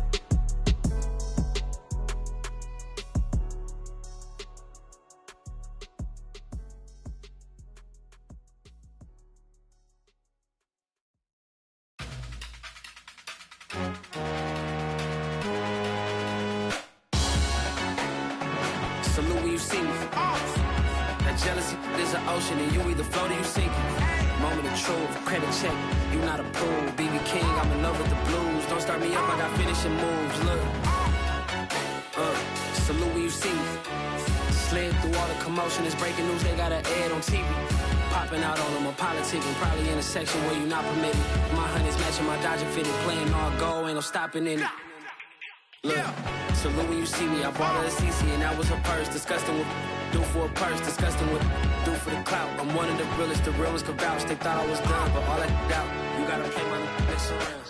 Salute when you see me. That jealousy is an ocean, and you either float or you sink it. Moment of truth, credit check. You not a pool, B B King. I'm in love with the blues. Don't start me up, I got finishing moves. Look, uh, salute when you see me. Slid through all the commotion, it's breaking news. They got an ad on T V. Popping out on them, a politicking, probably in a section where you not permitted. My honey's matching my Dodger fitted, playing all gold, ain't no stopping in it. Look, salute when you see me. I bought her a C C and that was her purse. Disgusting with do for a purse. Disgusting with do for the clout. I'm one of the realest, the realest could vouch. They thought I was done, but all that doubt. You gotta play my next around.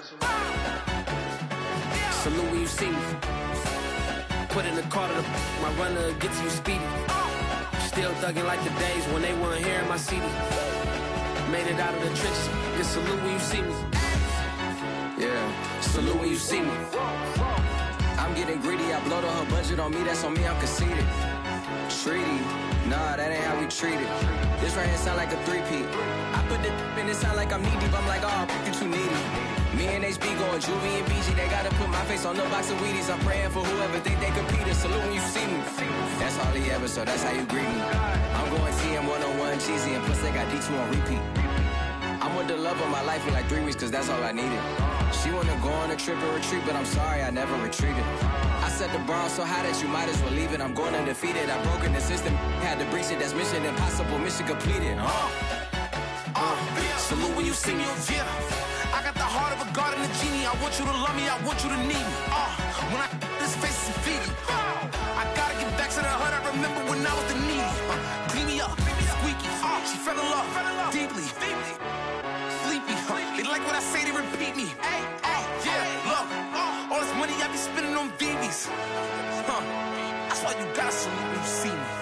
Salute when you see me. Put in the car to the my runner gets you speedy. Still thugging like the days when they weren't here in my C D. Made it out of the trenches. Just salute when you see me. Yeah, salute when you see me. I'm getting greedy, I blowed on her budget on me, that's on me, I'm conceited. Treaty, nah, that ain't how we treat it. This right here sound like a three-peat. I put the in it sound like I'm knee deep, I'm like, oh, you too needy. Me and H B going Juvie and B G, they gotta put my face on no box of Wheaties. I'm praying for whoever think they competed. Salute when you see me. That's all he ever, so that's how you greet me. I'm going T M one oh one cheesy, and plus they got D two on repeat. I'm with the love of my life for like three weeks, cause that's all I needed. She wanna go on a trip or retreat, but I'm sorry, I never retreated. I set the bar so high that you might as well leave it. I'm going undefeated, I broken the system, had to breach it, that's mission impossible, mission completed. Uh, uh, salute when you see me, yeah. I got the heart of a god and a genie. I want you to love me, I want you to need me. Uh, when I this face is feedy. Uh, I gotta get back to the hood, I remember when I was the needy. Uh, clean me up, squeaky. Uh, she fell in love, deeply. Sleepy, uh, they like what I say, they repeat me. Uh, yeah, look, uh, all this money I be spending on V Vs. Huh, that's why you gotta salute when you see me.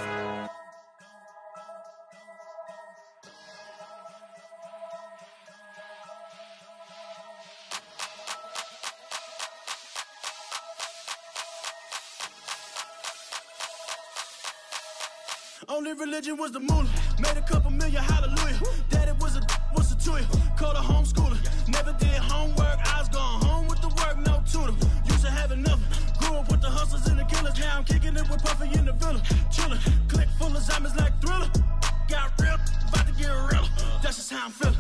Only religion was the moolah. Made a couple million, hallelujah. Daddy was a was a tutor. Called a homeschooler. Never did homework. I was going home with the work, no tutor. Used to have enough. Grew up with the hustlers and the killers. Now I'm kicking it with Puffy in the villa. Chillin'. Click full of zombies like Thriller. Got real. About to get real. That's just how I'm feeling.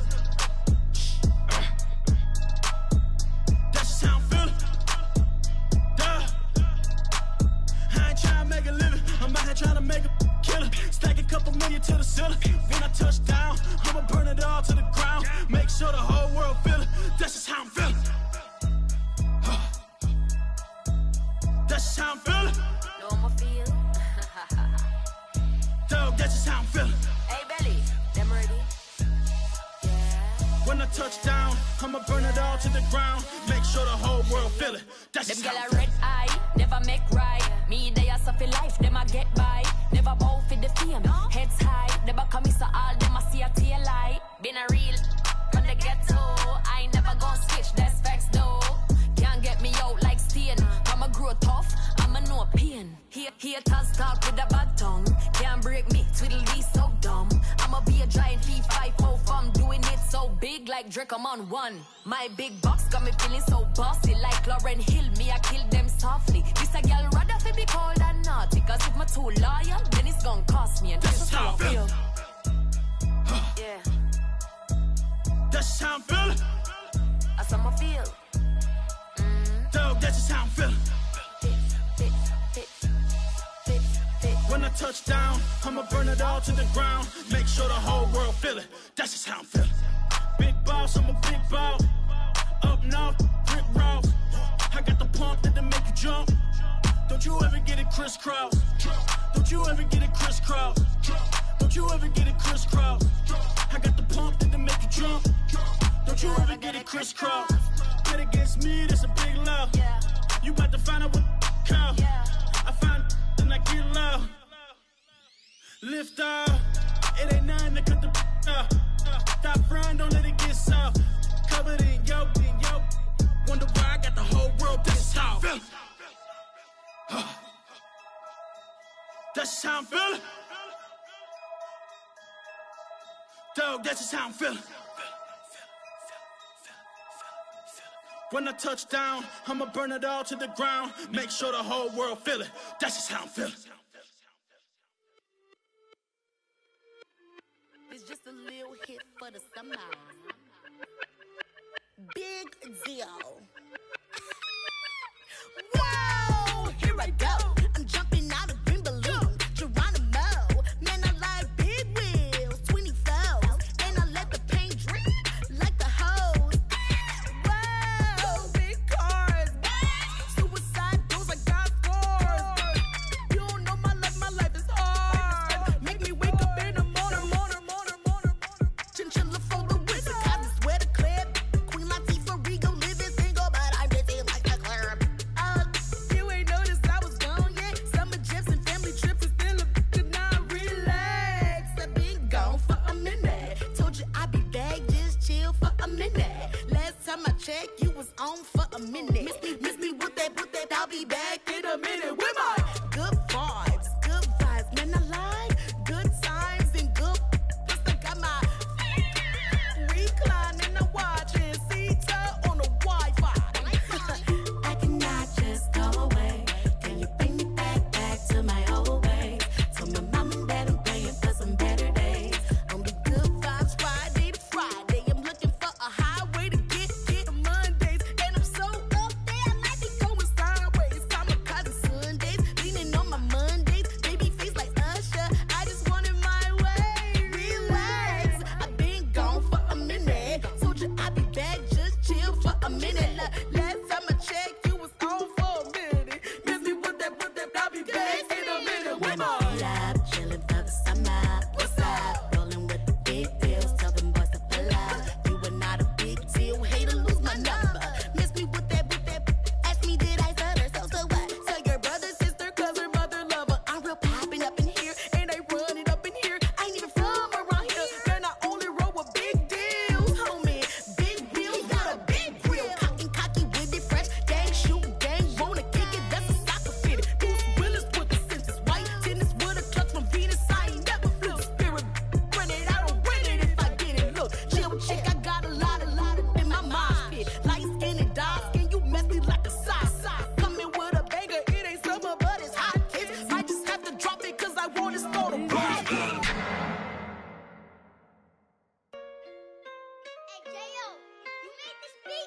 That's just how I'm feeling. Duh. I ain't trying to make a living. I'm out here trying to make a killer. Stack a couple million to the ceiling. When I touch down, I'ma burn it all to the ground. Make sure the whole world feel it. That's just how I'm feeling. That's just how I'm feeling. No, I'ma feel. Dog, that's just how I'm feeling. Hey, Belly, them ready? When I touch down, I'ma burn it all to the ground. Make sure the whole world feel it. That's Them just gyal how a I'm red feeling. eye, never make right. Me, they are suffer life, them a get by. Never bow for the fame, heads high. Never come so all them a see a tail light. Been a real, from the ghetto. I ain't never gon' switch, that's facts though. Can't get me out like stain. I'ma grow tough, I'ma know pain. Here, haters talk with a bad tongue. Can't break me, Tweedledee so dumb. I'ma be a giant leaf five oh from doing it so big like Drake, I'm on one. My big box got me feeling so bossy like Lauren Hill. Me, I kill them softly. This a girl rather fi be cold than naughty. Cause if my too loyal, then it's gon' cost me. And that's just how I feel. Yeah. That's how I'm feeling. That's how I feel. Dog, that's just how I'm feeling. When I touch down, I'ma burn it all to the ground. Make sure the whole world feel it. That's just how I'm feeling. Big boss, I'm a big boss. Up north, brick rock. I got the pump that'll make you jump. Don't you ever get it crisscross. Don't you ever get it crisscross. Don't you ever get it crisscross. I got the pump that'll make you jump. Don't you ever get it crisscross. Bet against me, that's a big love. You about to find out what the cow. I find then I get loud. Lift off, it ain't nothing to cut the off. Stop frying, don't let it get soft. Covered in yolk, in yolk. Wonder why I got the whole world this how I'm feeling. That's just how I'm feeling. Dog, that's just how I'm feeling. When I touch down, I'ma burn it all to the ground. Make sure the whole world feel it. That's just how I'm feeling. It's just a little hit for the summer. Big deal. Whoa, here I go. I'm jumping out of green balloon. Geronimo, man, I like big wheels, twenty-fours, and I let the paint drip like the hose. Whoa, big cars, suicide doors, I got scores. You don't know my life, my life is hard. Make me wake up in the morning, morning, morning, morning, morning. Chinchilla for the winter, cause I swear to clip. Queen Latifah, Rigo, living single, but I'm busy like a club. Uh, you ain't noticed I was gone yet. Summer trips and family trips is still a bit not relax. I've been gone for a minute. Told you I'd be back, just chill for a minute. Last time I checked, you was on for a minute. Miss me, miss me with that, with that. I'll be back in a minute with my good vibes, good vibes. Man, I like good times and good. Plus I got my reclining and watching Sita on the Wi-Fi. I cannot just go away. Can you bring me back, back to my old ways? Told my mom and dad I'm praying for some better days. Only good vibes Friday to Friday. I'm looking for a highway to get get to Mondays, and I'm so up there I might be going sideways. Kamikaze Sundays, leaning on my Mondays. Baby face like Usher, I just want it my way. Relax, I've been gone for a minute. Told you I'd be back, just chill for a minute. La- Last time I checked, you was on for a minute. Miss me with that, with that, I'll be back in a minute. With my Pull up, chillin' for the summer. What's up? Rolling with the big deals. Tell them boys to pull up. You are not a big deal, hate to lose my number. Miss me with that, with that. Ask me, did I stutter? So, so what? Tell your brother, sister, cousin, mother, lover. I'm real poppin' up in here, and I run it up in here. I ain't even from around here, and I only roll with big deals, homie. Big wheels, got a big grill. Cocky, cocky, with it, fresh. Gang, shoot, gang, wanna kick it, that's a soccer fit. Bruce Willis with the senses. White tennis with a clutch from Venus. I ain't never flew the spirit. Run it, I don't win it if I get it. Look, chill chick, I got a lot, a lot of in my mind pit. Light skin and dark skin, you messy like a sock. Coming with a banger, it ain't summer, but it's hot. Kids might just have to drop it, cause I want to start a block. Hey, J O, you made this beat?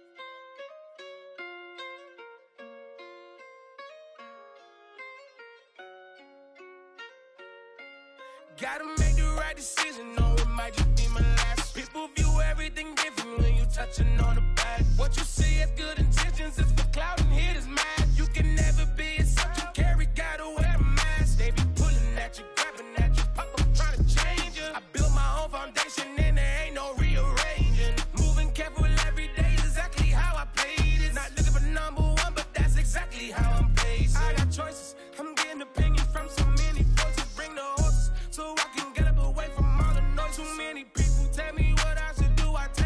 Gotta make the right decision, or it might just be my last. People view everything different when you touching on the bad. What you see as good intentions is for clout and hitters mad. You can never be yourself, you carry, gotta wear a mask. They be pulling at you, grabbing at you, pop up trying to change you. I built my own foundation and there ain't no rearranging. Moving careful every day is exactly how I played it. Not looking for number one, but that's exactly how I'm pacing. I got choices, I'm getting opinions from so many voices. Bring the horses so I can get up away from all the noise. Too many people tell me what I should do, I tell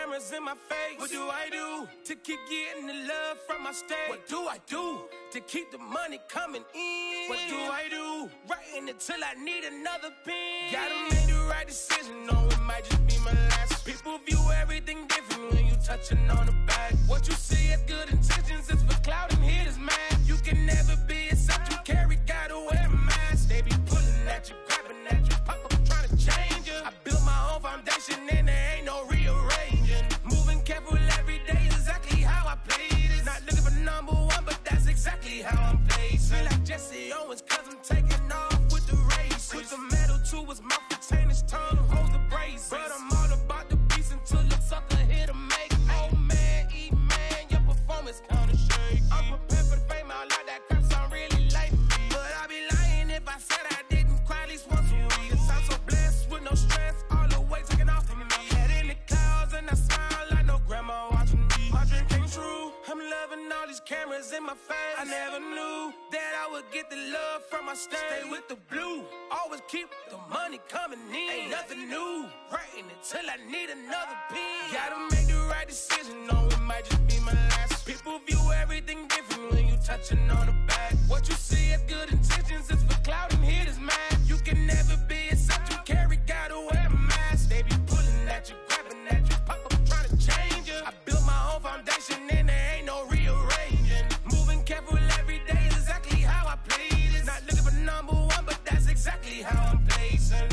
cameras in my face. What do I do to keep getting the love from my state? What do I do to keep the money coming in? What do I do? Writing it till I need another pen. Gotta make the right decision, no, it might just be my last. People view everything different when you touching on the back. What you see as good intentions is for cloud and hit is mad. You can never be except you carry, gotta wear a mask. They be pulling at you, grabbing at you, pop up trying to change you. I built my own foundation and there ain't no rearranging. Moving careful every day is exactly how I play this. Not looking for number one, but that's exactly how I'm placed. Feel like Jesse Owens cause I'm taking off with the race. With the metal to his mouth, retain his tongue, hold the brace. But I'm all about the beast until the sucker here to make. Oh man, eat man, your performance kinda shaky. I'm prepared for the fame, I like that crap sound really like me. But I'd be lying if I said I didn't cry at least once a week. Cause I'm so blessed with no stress, all the weight taken off of me. Head in the clouds and I smile like no grandma watching me. My dream came true, I'm loving all these cameras in my face. I never knew that I would get the love from my state. Stay with the blue, always keep the money coming in. Ain't nothing new, writing it till I need another pen. Gotta make the right decision, no, it might just be my last. People view everything different when you touching on the back. What you see as good intentions is for cloud and hit is mad. You can never be except you carry, gotta wear a mask. They be pulling at you, grabbing at you, pop up trying to change you. I built my own foundation and there ain't no rearranging. Moving careful every day is exactly how I play this. Not looking for number one, but that's exactly how I'm placing.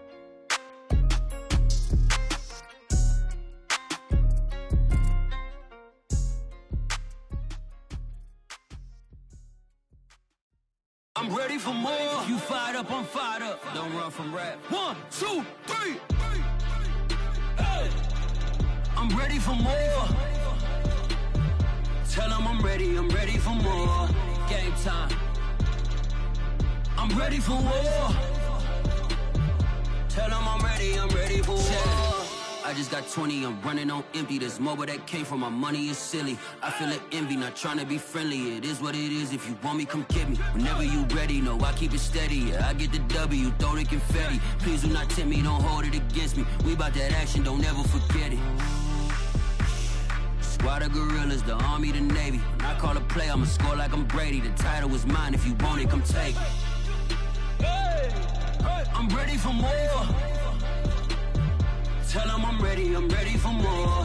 I'm ready for more. You fired up, I'm fired up. Don't run from rap. One, two, three. Hey. I'm ready for more. Tell them I'm ready, I'm ready for more. Game time. I'm ready for war. Tell them I'm ready, I'm ready for war. I just got twenty, I'm running on empty. This mobile that came from my money is silly. I feel it envy, not trying to be friendly. It is what it is, if you want me, come get me. Whenever you ready, no, I keep it steady. Yeah, I get the W, throw the confetti. Please do not tempt me, don't hold it against me. We bout that action, don't ever forget it. Squad of gorillas, the army, the navy. When I call a play, I'ma score like I'm Brady. The title is mine, if you want it, come take it. I'm ready for more. Tell them I'm ready, I'm ready for more.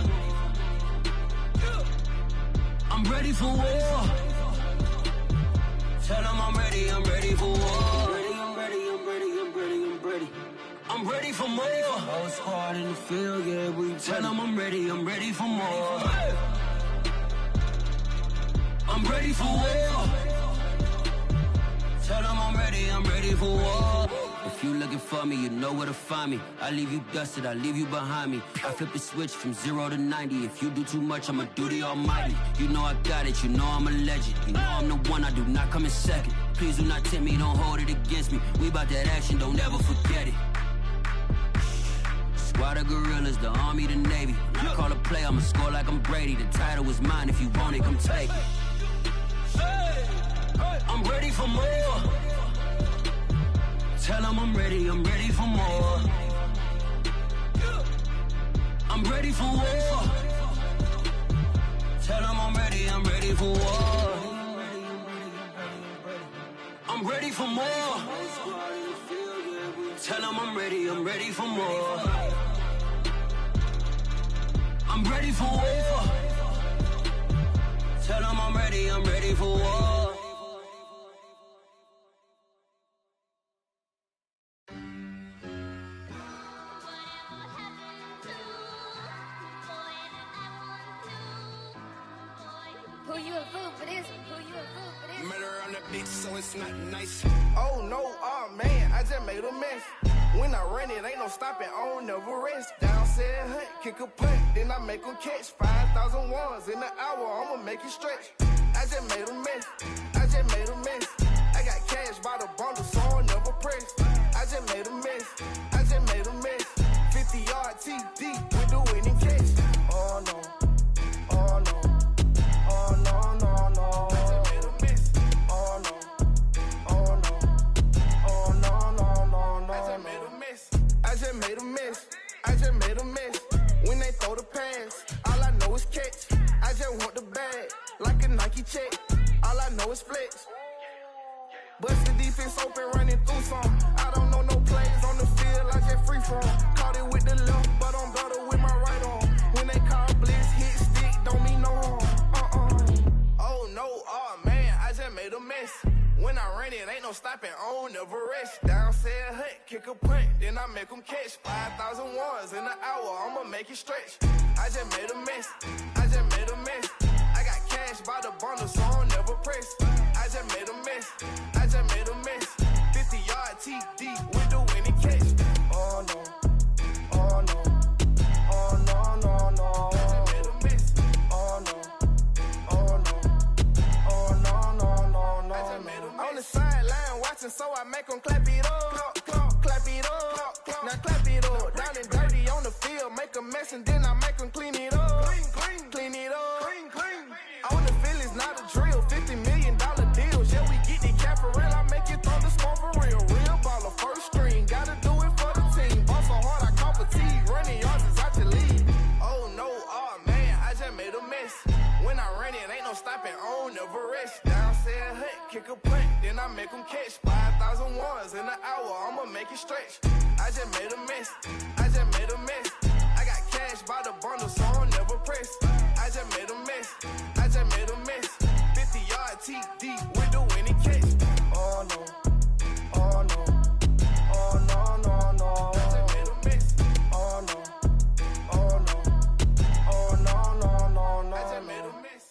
I'm ready for war. Tell them I'm ready, I'm ready for war. I'm ready, I'm ready, I'm ready, I'm ready. I'm ready for more. Whole squad in the field, yeah, we tell them I'm ready, I'm ready for more. I'm ready for war. Tell them I'm ready, I'm ready for war. If you looking for me, you know where to find me. I leave you dusted, I leave you behind me. I flip the switch from zero to ninety. If you do too much, I'ma do the almighty. You know I got it, you know I'm a legend. You know I'm the one, I do not come in second. Please do not tempt me, don't hold it against me. We bout that action, don't ever forget it. Squad of gorillas, the army, the navy. When I call a play, I'ma score like I'm Brady. The title is mine, if you want it, come take it. I'm ready for more. Tell them I'm ready, I'm ready for more. I'm ready for war. Tell them I'm ready, I'm ready for war. I'm ready for more. Tell them I'm ready, I'm ready for more. I'm ready for war. Tell them I'm ready, I'm ready for war. Who you a fool for this? Who you a fool for this? Murder on the bitch, so it's not nice. Oh no, oh man, I just made a mess. When I run it, ain't no stopping, I don't never rest. Down said hunt, kick a punt, then I make them catch. five thousand ones in an hour, I'ma make it stretch. I just made a mess, I just made a mess. I got cash by the bundle, so I'll never press. I just made a mess, I just made a mess. fifty yard T D with the winning catch. Oh no, oh no. Oh no, no, no. I just made a mess. Oh no. Oh no. Oh no, no, no, no. I just made a mess. I just made a mess. I just made a mess. When they throw the pass, just want the bag, like a Nike check. All I know is flex. Bust the defense open, running through some. I don't know no plays on the field, I just free from. Caught it with the left, but I'm better with my right arm. When they call blitz, hit stick, don't mean no harm. Uh-uh. Oh no, oh man, I just made a mess. When I ran it, ain't no stopping, on never rest. Down said hut, kick a punt, then I make them catch. five thousand ones in an hour, I'ma make it stretch. I just made a mess, I just made a mess. I got cash by the bundle, so I don't never press. I just made a mess, I just made a mess. fifty yard T D with the winning catch. Oh no, oh no, oh no, no, no. I just made a mess. Oh no, oh no, oh no, no, no, no. I just made a mess. On the sideline watching, so I make them clap it up. Clap, clap, clap it up. Clap, clap. Now clap it up. Down and dirty on the field, make a mess and then I make them clean it up. Clean, clean, clean it up. Clean, clean. On the field is not a drill, fifty million dollar deals. Yeah, we get the cap for real, I make it thunderstorm for real. Real baller, first string, gotta do it for the team. Ball so hard, I call fatigue, running yards is out your league. Oh no, oh man, I just made a mess. When I ran it, ain't no stopping, on never rest. Down said hut, kick a punt, then I make them catch. five thousand ones in an hour, I'ma make it stretch. I just made a mess, I just made a mess. I got cash by the bundle, so I don't never press. I just made a mess, I just made a mess. fifty yard T D with the winning catch. Oh no, oh no, oh no, no, no. I just made a mess. Oh no, oh no, oh no, no, no, no. I just made a mess.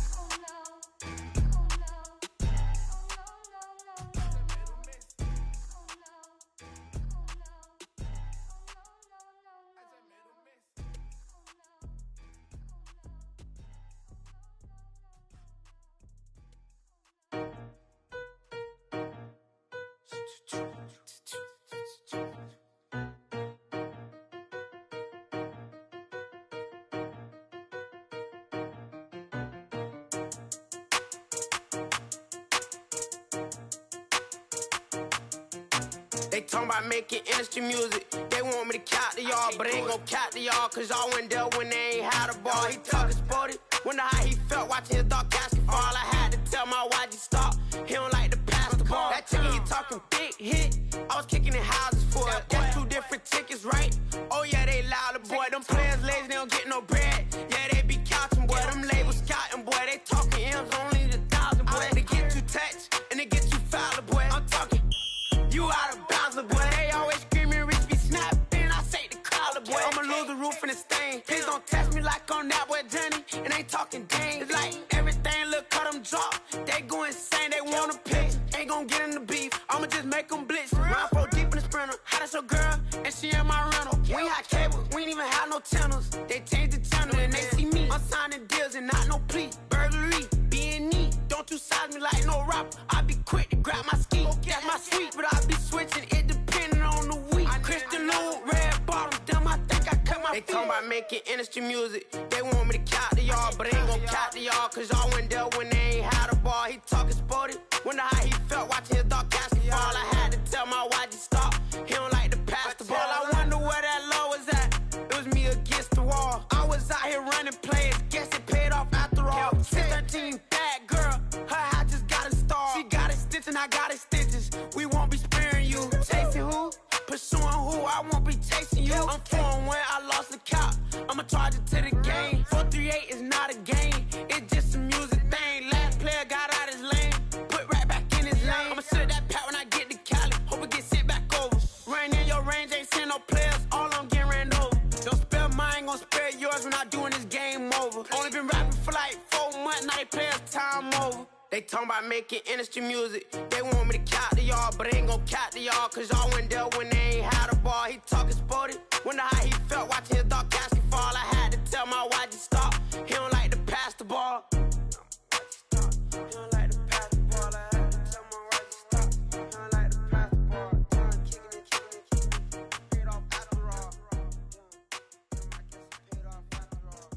They talking about making industry music. They want me to count to y'all, but ain't gon' count to y'all, cause y'all went there when they ain't had a ball. He talking sporty, wonder how he felt watching his dog casket fall. I had to tell my Y G stop, he don't like to pass the ball. That chicken, he talking big hit, I was kicking in houses for it. That's two different tickets, right? Oh yeah, they louder, boy. Them players lazy, they don't get no bread. Yeah, they be counting, boy. Them labels scouting, boy. They talking M's, only the thousand, boy. They get you touched, and they get you fouled, boy. I'm talking, you out of bounds, boy. They always screaming, Rich be snapping. I say the collar, boy. I'ma lose the roof in the stain. Please don't test me like on that boy Johnny. And ain't talking dang. It's like everything look cut them drop. They go insane, they want a pitch. Ain't gon' get in the beef. I'ma just make them blitz. Round four deep in the sprinter. How that's your girl? And she in my rental. We ain't had cable, we ain't even had no channels. They changed the channel and they see me. I'm signing deals and not no plea. Burglary, being neat. Don't you size me like no rapper. I be quick to grab my ski. That's my sweet, but I be switching it depending on the week. Christian Lou, red bottoms, damn, I think I cut my feet. They talking about making industry music. They want me to count to y'all, but ain't gon' count to y'all, cause y'all went there when they ain't had a ball. He talking sporty, wonder how he felt watching his dog casket fall. I had to tell my Y G stop, he don't like to pass the ball. I wonder where that low was at. It was me against the wall. I was out here running plays, guess it paid off after all. six thirteen, bad girl, her hat just got a star. She got it stitched and I got it stitches. We won't be sparing you. Chasing who? Pursuing who? I won't be chasing you. I'm four when I lost the count. I'ma charge it to the game. four three eight is not a game. It's just a music thing. Last player got out his lane. Put right back in his lane. I'ma sit that pat when I get to Cali. Hope it get sent back over. Rain in your range, ain't send no players. All I'm getting ran over. Don't spare mine, gon' spare yours when I doing this game over. Only been rapping for like four months, now they players time over. They talking about making industry music. They want me to count to y'all, but ain't gon' count to y'all, cause y'all went there when they ain't had a ball. He talking sporty, wonder how he felt watching his dog casket fall. I had to tell my Y G stop, he don't like to pass the ball. He don't like to pass the ball. I had to tell my Y G stop, he don't like to pass the ball. Done kicking it, kicking it, kicking it. Paid off after all. Paid off after all.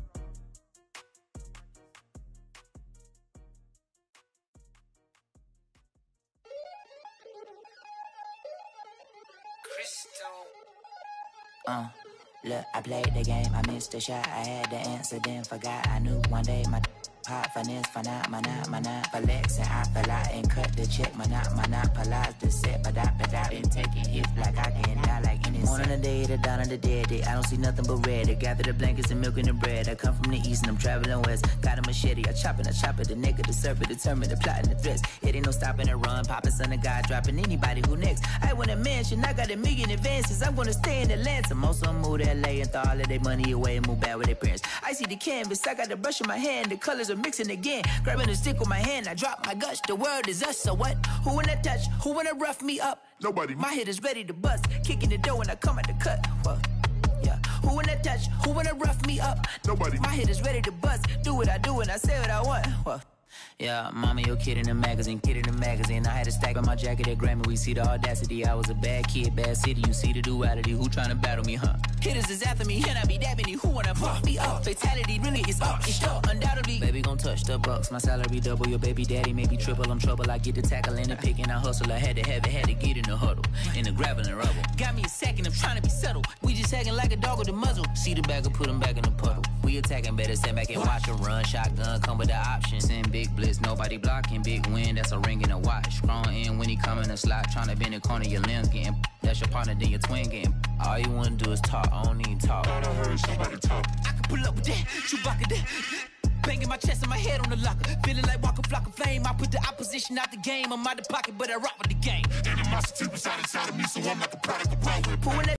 Uh, Look, I played the game, I missed the shot. I had the answer, then forgot. I knew one day my pop finesse, finite, manat, manat, flex, and I fell out and cut the check, manat, monopolize the set, but I but I been taking hits like I can die like any Morning the day, the dawn of the dead day. I don't see nothing but red. I gather the blankets and milk and the bread. I come from the east and I'm traveling west. Got a machete, I chop it, I chop it, the nigga, the serpent, determined, the plot and the threats. It ain't no stopping the run, popping son of God, dropping anybody who next. I want a mansion, I got a million advances. I'm gonna stay in Atlanta. Most of them move to L A and throw all of their money away and move back with their parents. I see the canvas, I got the brush in my hand, the colors are mixing again. Grabbing the stick with my hand, I drop my guts. The world is us, so what? Who wanna touch? Who wanna rough me up? Nobody. My hit is ready to bust, kicking the door when I come at the cut. What? Yeah. Who wanna touch? Who wanna rough me up? Nobody. My hit is ready to bust. Do what I do and I say what I want. What? Yeah, mama, your kid in the magazine, kid in the magazine. I had a stack on my jacket at Grammy. We see the audacity. I was a bad kid, bad city. You see the duality. Who tryna battle me, huh? Hitters is after me, and I be dabbing it. Who wanna fuck me up? Fatality really is up. It's up, undoubtedly. Baby gon' touch the bucks. My salary double. Your baby daddy maybe triple. I'm trouble. I get the tackle and the pick and I hustle. I had to have it, had to get in the huddle, in the gravel and rubble. Got me a second. I'm trying to be subtle. We just acting like a dog with a muzzle. See the bagger, put him back in the puddle. We attacking, better stand back and watch him run. Shotgun come with the option. Send big blitz, nobody blocking. Big win, that's a ring and a watch. Strong in when he come in a slot. Tryna bend the corner, your limbs getting. That's your partner, then your twin getting. All you wanna do is talk, I don't need talk. I heard somebody talk. I can pull up with that, Chewbacca that. Banging my chest and my head on the locker. Feeling like Walker Flock of Flame. I put the opposition out the game. I'm out the pocket, but I rock with the game. Animosity was out inside of me, so I'm like a product of power.